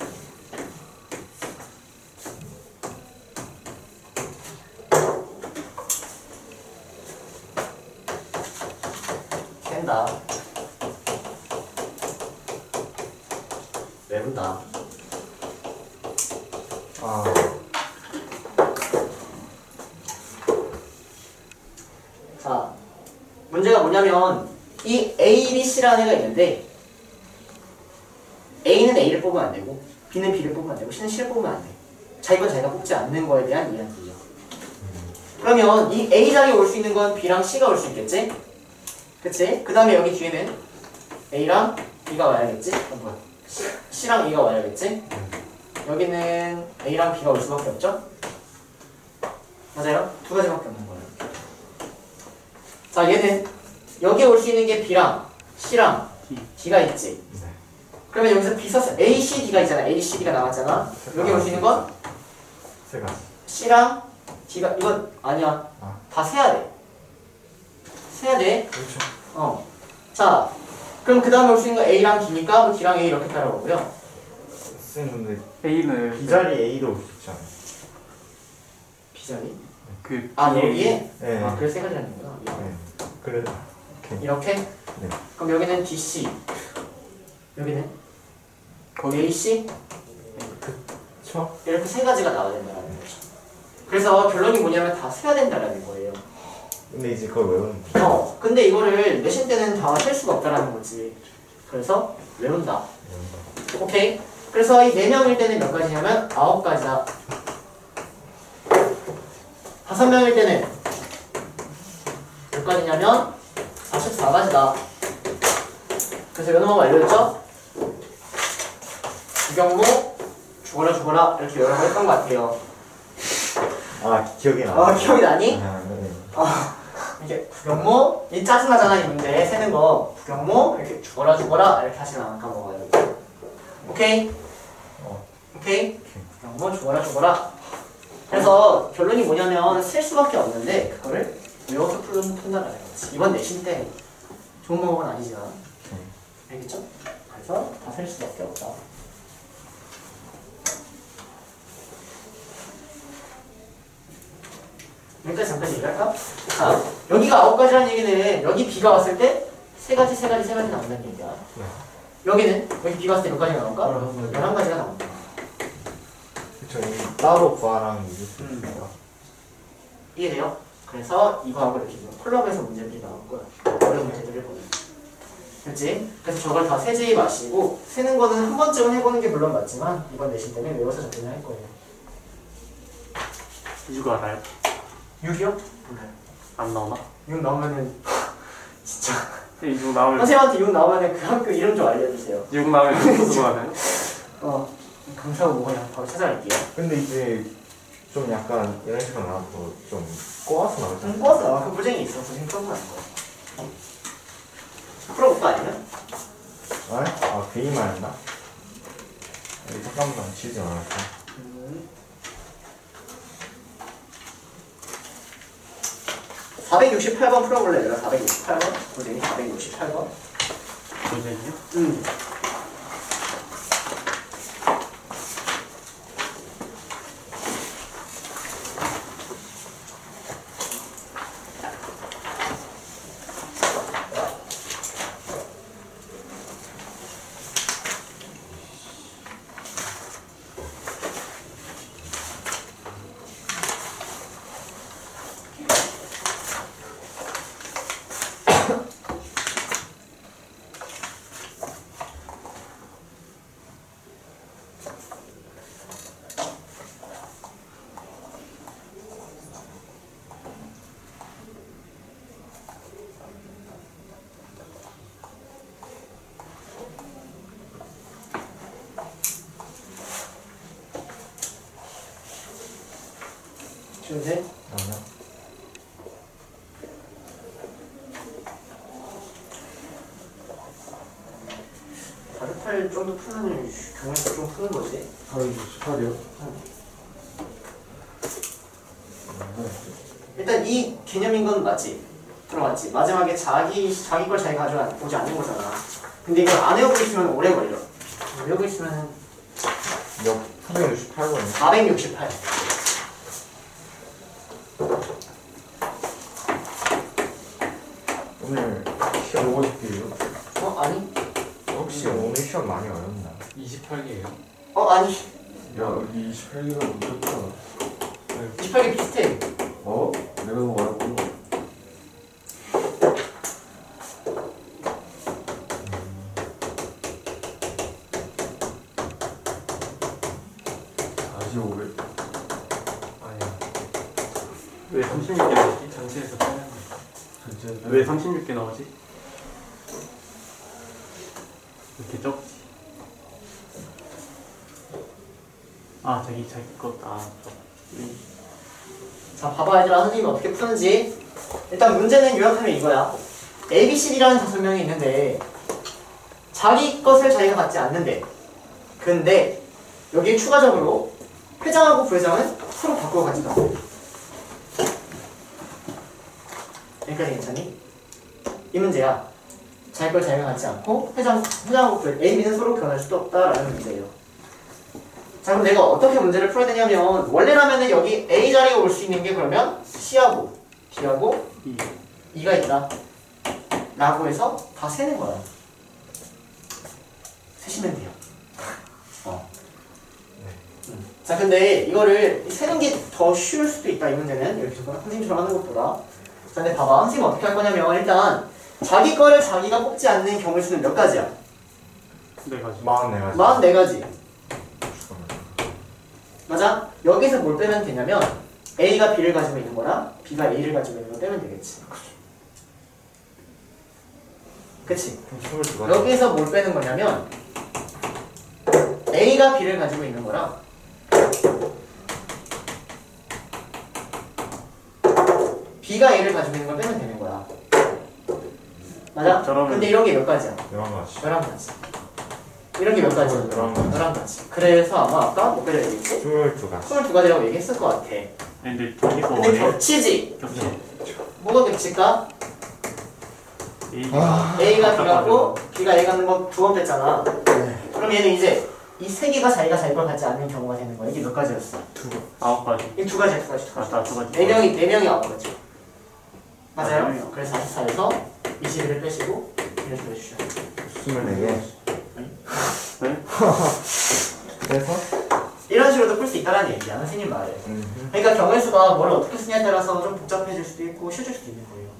깬다. 외운다. 자, 문제가 뭐냐면 이 A, B, C라는 애가 있는데 A는 A를 뽑으면 안 되고 B는 B를 뽑으면 안 되고 C는 C를 뽑으면 안 돼. 자기 건 자기가 뽑지 않는 거에 대한 이야기예요. 그러면 이 A장에 올 수 있는 건 B랑 C가 올 수 있겠지? 그치? 그 다음에 여기 뒤에는 A랑 B가 와야겠지? 뭐야? C랑 A가 와야겠지? 여기는 A랑 B가 올 수밖에 없죠? 맞아요? 두 가지밖에 없는 거예요. 자, 얘는 여기에 올 수 있는 게 B랑 C랑 D가 있지? 네. 그러면 여기서 B 썼어. A, C, D가 있잖아. A, C, D가 나왔잖아. 여기 올 수 있는 건 세 가지. C랑 D가, 이건 아니야. 아. 다 세야 돼. 세야 돼. 그렇죠. 자, 그럼 그 다음에 올 수 있는 건 A랑 D니까 D랑 A 이렇게 따라오고요. 쌤 근데 A는 B자리 A도 올 수 있잖아요. B자리? 그 아, 뒤에 여기에? 네. 아, 그래서 세 가지라는 거구나. 네. 그래. 오케이. 이렇게? 네. 그럼 여기는 DC. 여기는? 거기 AC? 쳐? 이렇게 세 가지가 나와야 된다는 거죠. 그래서 결론이 뭐냐면 다 세야 된다는 거예요. 근데 이제 그걸 외우는 거. 근데 이거를 내신 때는 다 셀 수가 없다라는 거지. 그래서 외운다. 오케이? 그래서 이 4명일 때는 몇 가지냐면 9가지다. 5명일 때는 몇 가지냐면 44가지다. 그래서 요놈하고 알려줬죠? 구경모, 죽어라 이렇게 여러 번 했던 것 같아요. 아 기억이 나. 기억이 나니? 아, 네. 이게 구경모, 이 짜증나잖아 이 문제 세는 거. 구경모 이렇게 죽어라 이렇게 하시면 안 까먹어요. 오케이? 오케이? 구경모 죽어라. 그래서 결론이 뭐냐면 쓸 수밖에 없는데 그거를 외워서 푼다라는 거지. 이번 내신 때 좋은 방법은 아니지만 알겠죠? 그래서 다 쓸 수밖에 없다. 여기까지 잠깐 얘기할까? 자, 여기가 9가지라는 얘기는 여기 B가 왔을 때 세 가지 나온다는 얘기야. 네. 여기는 여기 B가 왔을 때 몇 가지가 나올까? 11가지. 11가지가 나온다. 그쵸. 이 따로 구하랑 이길 수 있어요. 이해돼요? 그래서 이거하고 이렇게 콜라보해서 문제들이 나올 거야. 어려운 문제들을 보는. 그렇지? 그래서 저걸 다 세제히 마시고 세는 거는 한 번쯤은 해보는 게 물론 맞지만 이번 내신 때문에 외워서 접근을 할 거예요. 이거 알아요? 6이요? 몰라요. 안 나오나? 6 나오면은 진짜 6 나오면 선생님한테 6 나오면은 그 학교 이름 좀 알려주세요. 6 나오면 무슨 하나요? 검사하고 뭐냐 바로 찾아갈게요. 근데 이제 좀 약간 이런 식으로 나와서 좀 꼬아서 나오잖아요. 버스 나와. 그 부쟁이 있어. 부쟁 풀어보면 안 돼. 풀어볼까 아니면? 아 괜히 말했나? 잠깐만 치지 말았어. 468번 풀어볼래? 내가 468번? 부쟁이 468번? 문제는요? 준세? 아니야. 다르팔 정도 풀면은 경우에서 좀 푸는 거지. 바로 28이요? 일단 이 개념인 건 맞지? 들어맞지? 마지막에 자기 걸 자기가 가져오지 않는 거잖아. 근데 이걸 안 외우고 있으면 오래 걸려. 외우고 있으면 몇 468번이요? 468. 오늘 시험 요거 줄게요. 아니? 혹시 오늘 시험 많이 어렵나? 28개예요. 아니. 야, 여기 28개가 못했잖아. 28개 비슷해. 내가 너무 말했구나. 다시 500. 아니야. 왜 36개 나오지? 전체에서 빼는 거. 전체에서 왜 36개 나오지? 이렇게 적지? 아 자기 것. 자, 봐봐 얘들아. 선생님이 어떻게 푸는지. 일단 문제는 요약하면 이거야. ABCD라는 5명이 있는데 자기 것을 자기가 갖지 않는데, 근데 여기에 추가적으로 회장하고 부회장은 서로 바꾸어 가지고 않아. 여기까지 괜찮니? 이 문제야. 자기 걸 자기가 갖지 않고 회장하고 부회장, A, B는 서로 변할 수도 없다라는 문제예요. 자, 그럼 내가 어떻게 문제를 풀어야 되냐면, 원래라면은 여기 A 자리에 올 수 있는 게 그러면 C하고 D하고 E가 있다 라고 해서 다 세는 거야. 세시면 돼요. 자, 근데 이거를 세는 게 더 쉬울 수도 있다. 이 문제는 이렇게 선생님처럼 하는 것보다. 자, 근데 봐봐. 선생님 어떻게 할 거냐면, 일단 자기 거를 자기가 뽑지 않는 경우의 수는 몇 가지야? 4가지. 44가지. 44가지. 맞아? 여기서 뭘 빼면 되냐면 A가 B를 가지고 있는 거랑 B가 A를 가지고 있는 거 빼면 되겠지. 그치? 그럼 22가지. 여기서 뭘 빼는 거냐면 A가 B를 가지고 있는 거랑 B가 A를 가지고 있는 걸 빼면 되는 거야. 맞아? 근데 이런 게 몇 가지야? 11가지. 11가지. 이런 게 몇 가지야? 11가지. 11가지. 그래서 아마 아까 몇 가지 얘기했지? 22가지. 22가지라고 얘기했을 것 같아. 근데 자기가 근데 원해 겹치지? 겹치. 뭐가 겹칠까? A가 B 갖고 B가 A 갖는 거 두 번 뺐잖아. 그럼 얘는 이제 이 세 개가 자기가 자기 걸 갖지 않는 경우가 되는 거야. 이게 몇 가지였어? 9가지. 이게 두 가지야, 두 가지, 두 가지. 맞다, 두 가지. 네 명이 9가지. 맞아요? 네 명이요. 그래서 44에서 21을 빼시고 1을 더해주셔야 돼요. 24개. 네? 그래서? 이런 식으로도 풀 수 있다는 얘기야, 선생님 말에. 그러니까 경우의 수가 뭘 어떻게 쓰냐에 따라서 좀 복잡해질 수도 있고 쉬워질 수도 있는 거예요.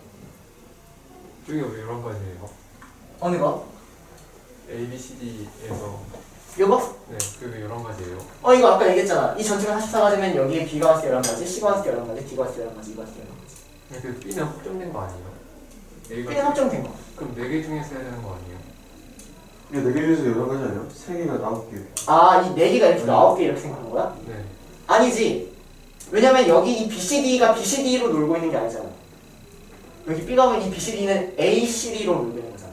이게 왜 이런 거지예요? 어느 거? A, B, C, D에서 요거? 네, 그게 왜 이런 거지예요? 이거 아까 얘기했잖아. 이 전체가 44가지면 여기에 B가 왔을 때 11가지, C가 왔을 때 11가지, D가 왔을 때 11가지, E가 왔을 때 11가지. 그 B는 확정된 거 아니에요? A가 B는 확정된 거. 그럼 4개 중에 써야 되는 거 아니에요? 이게 4개 중에서 11가지 아니에요? 3개가 9개. 아, 이 4개가 이렇게 9개 이렇게 생각한 거야? 네. 아니지. 왜냐면 여기 이 BCD가 BCD로 놀고 있는 게 아니잖아. 여기 B가 오면 이 BCD는 ACD로 놀고 있는 거잖아.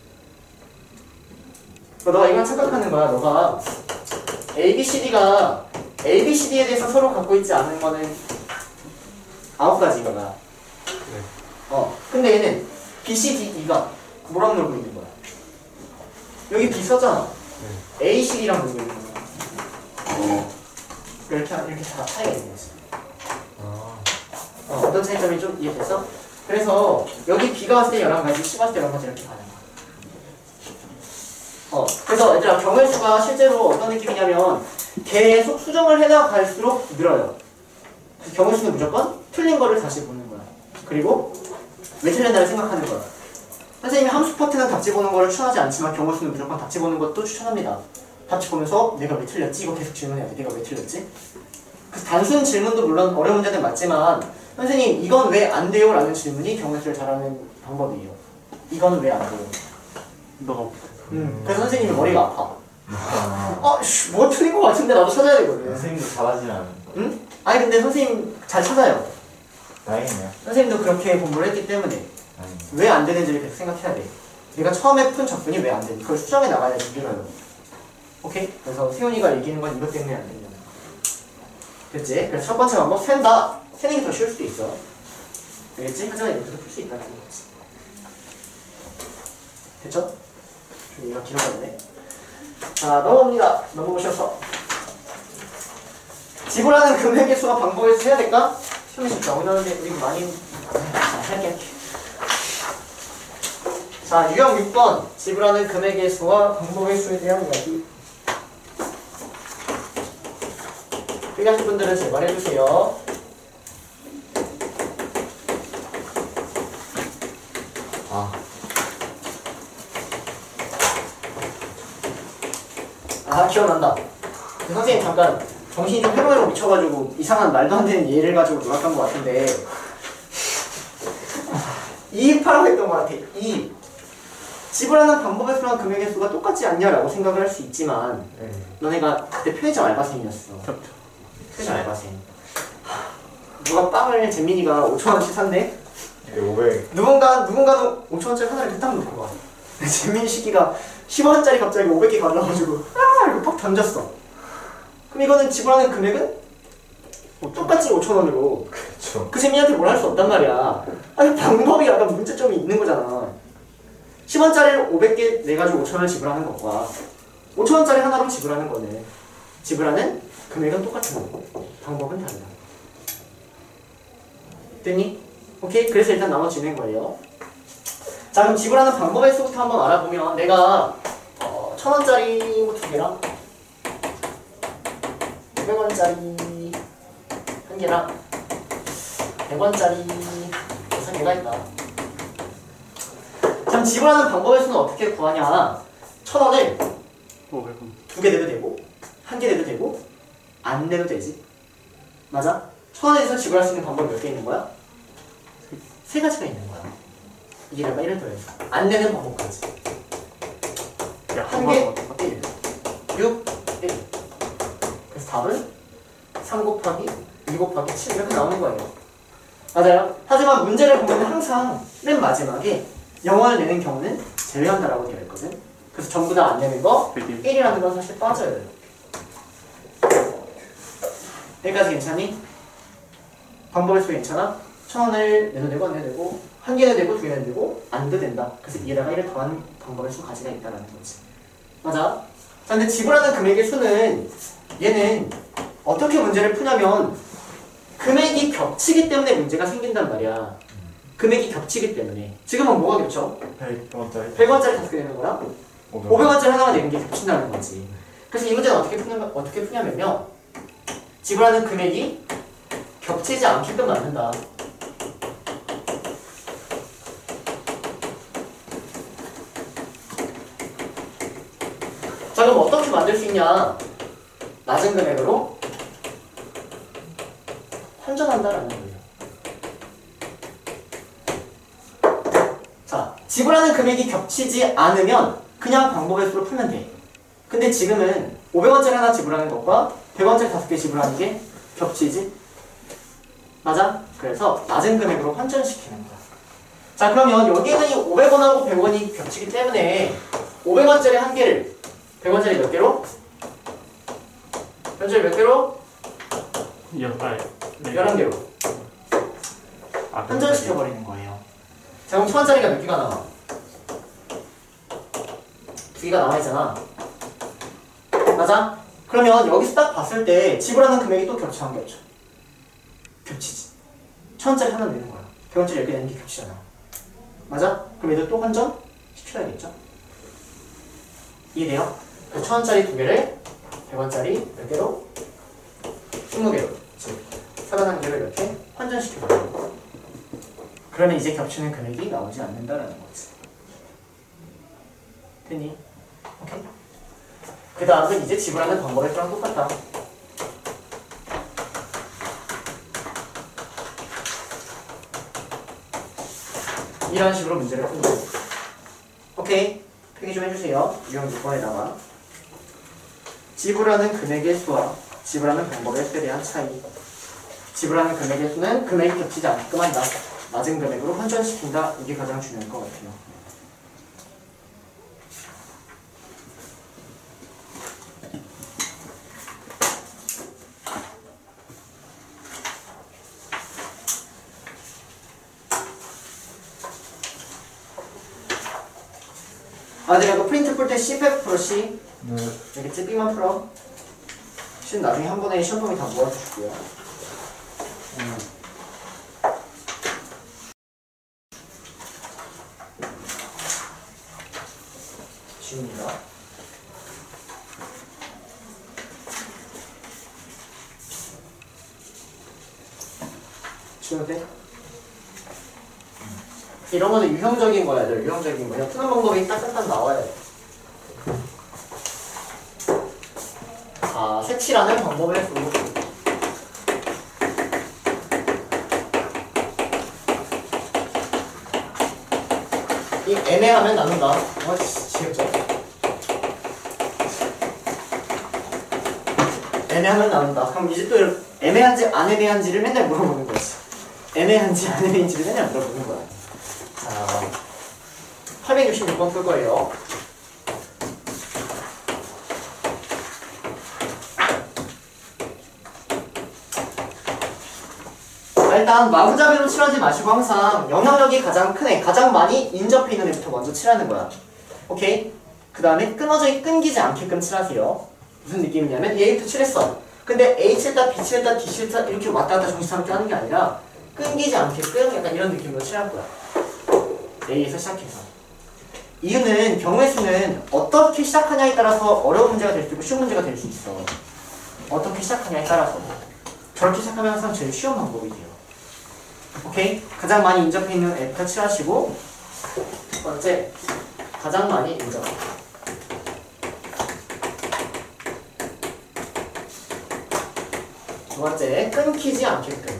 너가 이건 착각하는 거야. 너가 ABCD가 ABCD에 대해서 서로 갖고 있지 않은 거는 9가지인 거야. 네. 근데 얘는 BCD가 뭐랑 놀고 있는 거야? 여기 B 썼잖아. 네. ACD랑 놀고 있는 거야. 이렇게 다 차이가 있는 거지. 아. 어떤 차이점이 좀 이해됐어? 그래서 여기 B가 왔을 때 11가지, C가 왔을 때 11가지 이렇게 가는 거야. 그래서 얘들아 경우의 수가 실제로 어떤 느낌이냐면 계속 수정을 해나갈수록 늘어요. 경우의 수는 무조건 틀린 거를 다시 보는 거야. 그리고 왜 틀렸나를 생각하는 거야. 선생님이 함수 파트는 답지 보는 거를 추천하지 않지만 경우의 수는 무조건 답지 보는 것도 추천합니다. 답지 보면서 내가 왜 틀렸지? 이거 계속 질문해야 돼. 내가 왜 틀렸지? 그 단순 질문도 물론 어려운 문제는 맞지만 선생님 이건 왜 안 돼요? 라는 질문이 경우의 수를 잘하는 방법이에요. 이건 왜 안 돼요? 너가 못해. 그래서 선생님이 머리가 아파. 뭐 틀린 거 같은데 나도 찾아야 되거든. 선생님도 잘하진 않은. 응? 아니 근데 선생님 잘 찾아요. 다행이네요. 선생님도 그렇게 공부를 했기 때문에 다행이네요. 왜 안 되는지를 계속 생각해야 돼. 내가 처음에 푼 적분이 왜 안 되는지 그걸 수정해 나가야지 밀어요. 오케이? 그래서 세훈이가 얘기하는 건 이것 때문에 안 된다는 거. 됐지? 그래서 첫 번째 방법 센다. 세는 게 더 쉬울 수도 있어. 알겠지? 하지만 이것도 풀 수 있다는 거지. 됐죠? 좀 얘가 길어졌네. 자, 넘어옵니다. 넘어오셔서 지불하는 금액의 수와 방법에서 해야 될까? 시험이 쉽지 않은데 우리 많이 할게. 자, 유형 6번 지불하는 금액의 수와 방법의 수에 대한 이야기. 필요하신 분들은 제발 해주세요. 기억난다. 선생님 잠깐 정신이 좀 회로회로 미쳐가지고 이상한 말도 안 되는 예를 가지고 놀았던 것 같은데 이입하라고 했던 것 같아. 이입. 지불하는 방법에 필요한 금액의 수가 똑같지 않냐라고 생각을 할 수 있지만 너네가 그때 편의점 알바생이었어. 편의점 알바생. 누가 빵을 재민이가 5,000원씩 샀네? 500. 누군가는 5,000원짜리 하나를 그딱 놓고 가. 재민이 시기가 10원짜리 갑자기 500개 가져가지고 이거 팍 던졌어. 그럼 이거는 지불하는 금액은 똑같이 5,000원으로 그쵸. 그 재민이한테 뭘 할 수 없단 말이야. 아니 방법이 약간 문제점이 있는 거잖아. 10원짜리를 500개 내가지고 5,000원을 지불하는 것과 5,000원짜리 하나로 지불하는 거는 지불하는 금액은 똑같은 거고 방법은 다르다. 됐니? 오케이? 그래서 일단 나머지 진행 거예요. 자 그럼 지불하는 방법의 수부터 한번 알아보면 내가 1,000원짜리 뭐 2개랑 500원짜리 1개랑 100원짜리 6개가 있다. 참 지불하는 방법의 수는 어떻게 구하냐? 1,000원을 500원. 2개 내도 되고 1개 내도 되고 안 내도 되지. 맞아? 1,000원에서 지불할 수 있는 방법이 몇 개 있는 거야? 3가지가 있는 거야. 이래봐 1을 더해서 안 내는 방법까지. 야, 1개 1 6 1. 그래서 답은 3 곱하기 2 곱하기 7 이렇게 나오는 거예요. 맞아요? 하지만 문제를 보면 항상 맨 마지막에 0원을 내는 경우는 제외한다라고 되어 있거든. 그래서 전부 다 안 내는 거 1이라는 건 사실 빠져야 돼요. 여기까지 괜찮니? 방법의 수 괜찮아? 1,000원을 내도 되고 안 내도 되고 1개는 되고 2개는 되고 안 돼도 된다. 그래서 이에다가 1을 더한 방법의 수 가지가 있다라는 거지. 맞아? 자 근데 지불하는 금액의 수는 얘는 어떻게 문제를 푸냐면 금액이 겹치기 때문에 문제가 생긴단 말이야. 금액이 겹치기 때문에. 지금은 뭐가 겹쳐? 100원짜리. 100원짜리 5개 내는 거야? 500원짜리 하나만 내는 게 겹친다는 거지. 그래서 이 문제는 어떻게 푸냐면요. 지불하는 금액이 겹치지 않게끔 만든다. 자 그럼 어떻게 만들 수 있냐? 낮은 금액으로 환전한다라는 거예요. 자, 지불하는 금액이 겹치지 않으면 그냥 방법의 수로 풀면 돼. 근데 지금은 500원짜리 하나 지불하는 것과 100원짜리 5개 지불하는 게 겹치지? 맞아? 그래서 낮은 금액으로 환전시키는 거야. 자 그러면 여기는 이 500원하고 100원이 겹치기 때문에 500원짜리 1개를 100원짜리 몇 개로? 100원짜리 몇 개로? 11개로 환전시켜버리는 거예요. 자 그럼 1,000원짜리가 몇 개가 나와? 2개가 남아있잖아. 맞아? 그러면 여기서 딱 봤을 때 지불하는 금액이 또 겹쳐 안 겹쳐? 겹치지. 1,000원짜리 하나 내는 거야. 100원짜리 10개 내는 게 겹치잖아. 맞아? 그럼 얘들 또 환전 시켜야겠죠? 이해돼요? 1,000원짜리 2개를 100원짜리 몇 개로? 20개로. 즉 31개를 이렇게 환전시켜버려요. 그러면 이제 겹치는 금액이 나오지 않는다라는 거지. 됐니? 오케이? 그 다음은 이제 지불하는 방법에 또랑 똑같다. 이런 식으로 문제를 푸는 거예요. 오케이? 표기 좀 해주세요. 유형 6번에다가 지불하는 금액의 수와 지불하는 방법의 수에 대한 차이. 지불하는 금액의 수는 금액이 겹치지 않게끔 한다. 낮은 금액으로 환전시킨다. 이게 가장 중요할 것 같아요. 내가 이거 프린트 풀 때 C팩 풀어 C. 네. 알겠지? B만 풀어. C는 나중에 한 번에 시험 범위 다 모아주실게요. 지웁니다. 지워도 돼? 이런 거는 유형적인 거야, 유형적인 거야. 푸는 방법이 딱딱딱 나와야 돼. 4, 색칠하는 방법의 수. 이 애매하면 나눈다. 지겹죠? 애매하면 나눈다. 그럼 이제 또 이렇게 애매한지 안 애매한지를 맨날 물어보는 거지. 애매한지 안 애매한지를 맨날 물어보는 거야. 자, 866번 풀 거예요. 일단 마구잡이로 칠하지 마시고 항상 영향력이 가장 큰 애, 가장 많이 인접해 있는 애부터 먼저 칠하는 거야. 오케이? 그 다음에 끊기지 않게끔 칠하세요. 무슨 느낌이냐면 A부터 칠했어. 근데 A 칠다, B 칠다, D 칠다 이렇게 왔다 갔다 정신사납게 하는 게 아니라 끊기지 않게끔 약간 이런 느낌으로 칠할 거야. A에서 시작해서. 이유는 경우의 수는 어떻게 시작하냐에 따라서 어려운 문제가 될 수 있고 쉬운 문제가 될 수 있어. 어떻게 시작하냐에 따라서. 저렇게 시작하면 항상 제일 쉬운 방법이 돼요. 오케이? 가장 많이 인접해 있는 F부터 칠하시고 첫 번째, 가장 많이 인접. 두 번째, 끊기지 않게끔.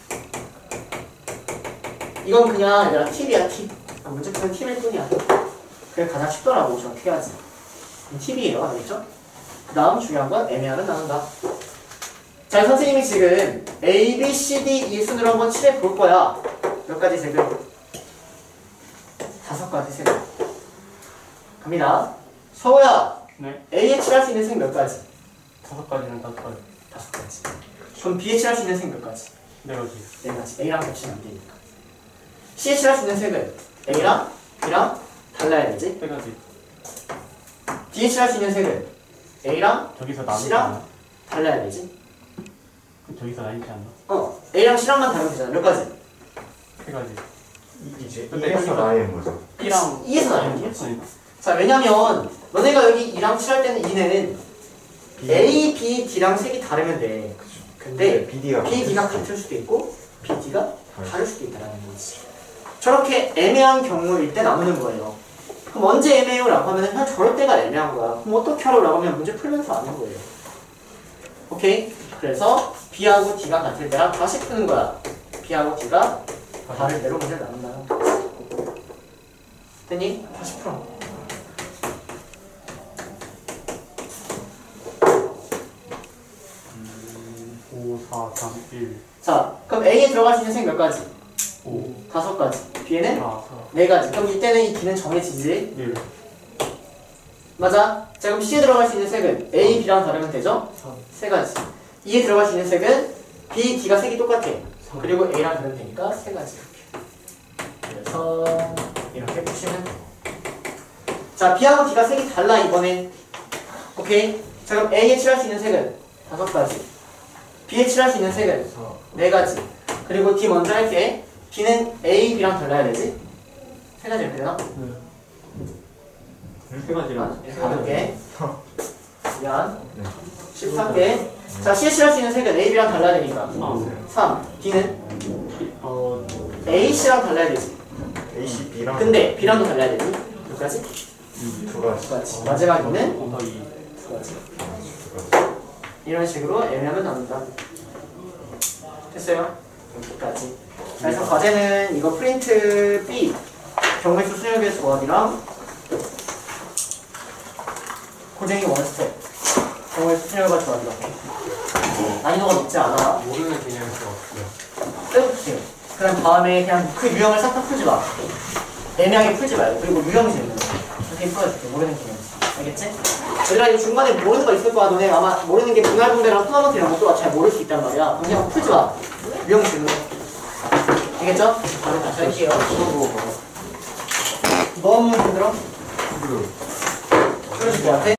이건 그냥 얘들아 팁이야, 팁. 문제 푸는 팁일 뿐이야. 그게 가장 쉽더라고, 저렇게 해야지. 팁이에요, 알겠죠? 그 다음 중요한 건 애매하면 나눈다. 자, 선생님이 지금 A, B, C, D 이 순으로 한번 칠해 볼 거야. 몇 가지 색을? 5가지 색을. 갑니다. 서우야, 네. A에 칠할 수 있는 색 몇 가지? 5가지는 5가지. 5가지. 그럼 B에 칠할 수 있는 색 몇 가지? 4가지. 4가지. A랑 겹치면 안 되니까. C에 칠할 수 있는 색은 A랑 B랑 달라야 되지? 3가지. D에 칠할 수 있는 색은 A랑 저기서 나누지 C랑 않아? 달라야 되지? 그럼 저기서 나뉘지 않나? A랑 C랑만 다르면 되잖아. 몇 가지? 3가지. 이제 근데 1에서 나뉘는 거죠. 1랑 2에서 나뉘는 거야? 그러니까. 자, 왜냐면 너네가 여기 2랑 칠할 때는 2는 A, B, D랑 색이 다르면 돼. 근데 BD가 B, D가 같을 수도 있고 B, D가 다를 수도 있다는 거지. 저렇게 애매한 경우일 때 나누는 거예요. 그럼 언제 애매해요? 라고 하면 그냥 저럴 때가 애매한 거야. 그럼 어떻게 하라고? 라고 하면 문제 풀면서 아는 거예요. 오케이? 그래서 B하고 D가 같을 때랑 다시 푸는 거야. B하고 D가 다를 때로 문제를 나눈다는 거지. 됐니? 다시 풀어. 5, 4, 3, 1, 자, 그럼 A에 들어갈 수 있는 색 몇 가지? 5, 5가지. B에는 4, 4가지. 그럼 이때는 이 B는 정해지지? 1, 맞아? 자, 그럼 C에 들어갈 수 있는 색은 A, B랑 다르면 되죠? 3가지. E에 들어갈 수 있는 색은 B, D가 색이 똑같아. 그리고 A랑 다르면 되니까 3가지 이렇게. 그래서 이렇게 푸시면 돼요. 자, B하고 D가 색이 달라 이번엔. 오케이? 자, 그럼 A에 칠할 수 있는 색은 5가지. B에 칠할 수 있는 색은 4가지. 그리고 D 먼저 할게. B는 A, B랑 달라야 되지? 3가지 이렇게 되나? 3가지랑. 이렇게 가볼게. 미안. 네. 13개. 자, C에 칠할 수 있는 색은 A, B랑 달라야 되니까. 3. D는 A, C랑 달라야 되지. AC, B랑 근데 B랑도 달라야 되지. 몇 가지? 2가지. 2가지. 마지막에는 5더하기 2가지. 이런 식으로 애매하면 나눈다. 됐어요? 여기까지. 그래서 과제는 이거 프린트 B 경우의 수 수역의 조합이랑 고쟁이 원스텝 경우의 수 수역의 조합이랑 난이도가 높지 않아. 모르는 개념에서 없고요. 빼주세요. 그럼 다음에 그냥 그 유형을 싹 다 풀지 마. 애매하게 풀지 말고. 그리고 유형이 재밌는 거. 이렇게 풀어줄게. 모르는 개념. 알겠지? 얘들아 이거 중간에 모르는 거 있을 거야. 너네 아마 모르는 게 분할분배랑 토너먼트 이런 것도 잘 모를 수 있단 말이야. 그냥 풀지 마. 유형이 재밌는 거. 알겠죠? 바로 다시 할게요. 너무 힘들어? 풀어줄 것 같아?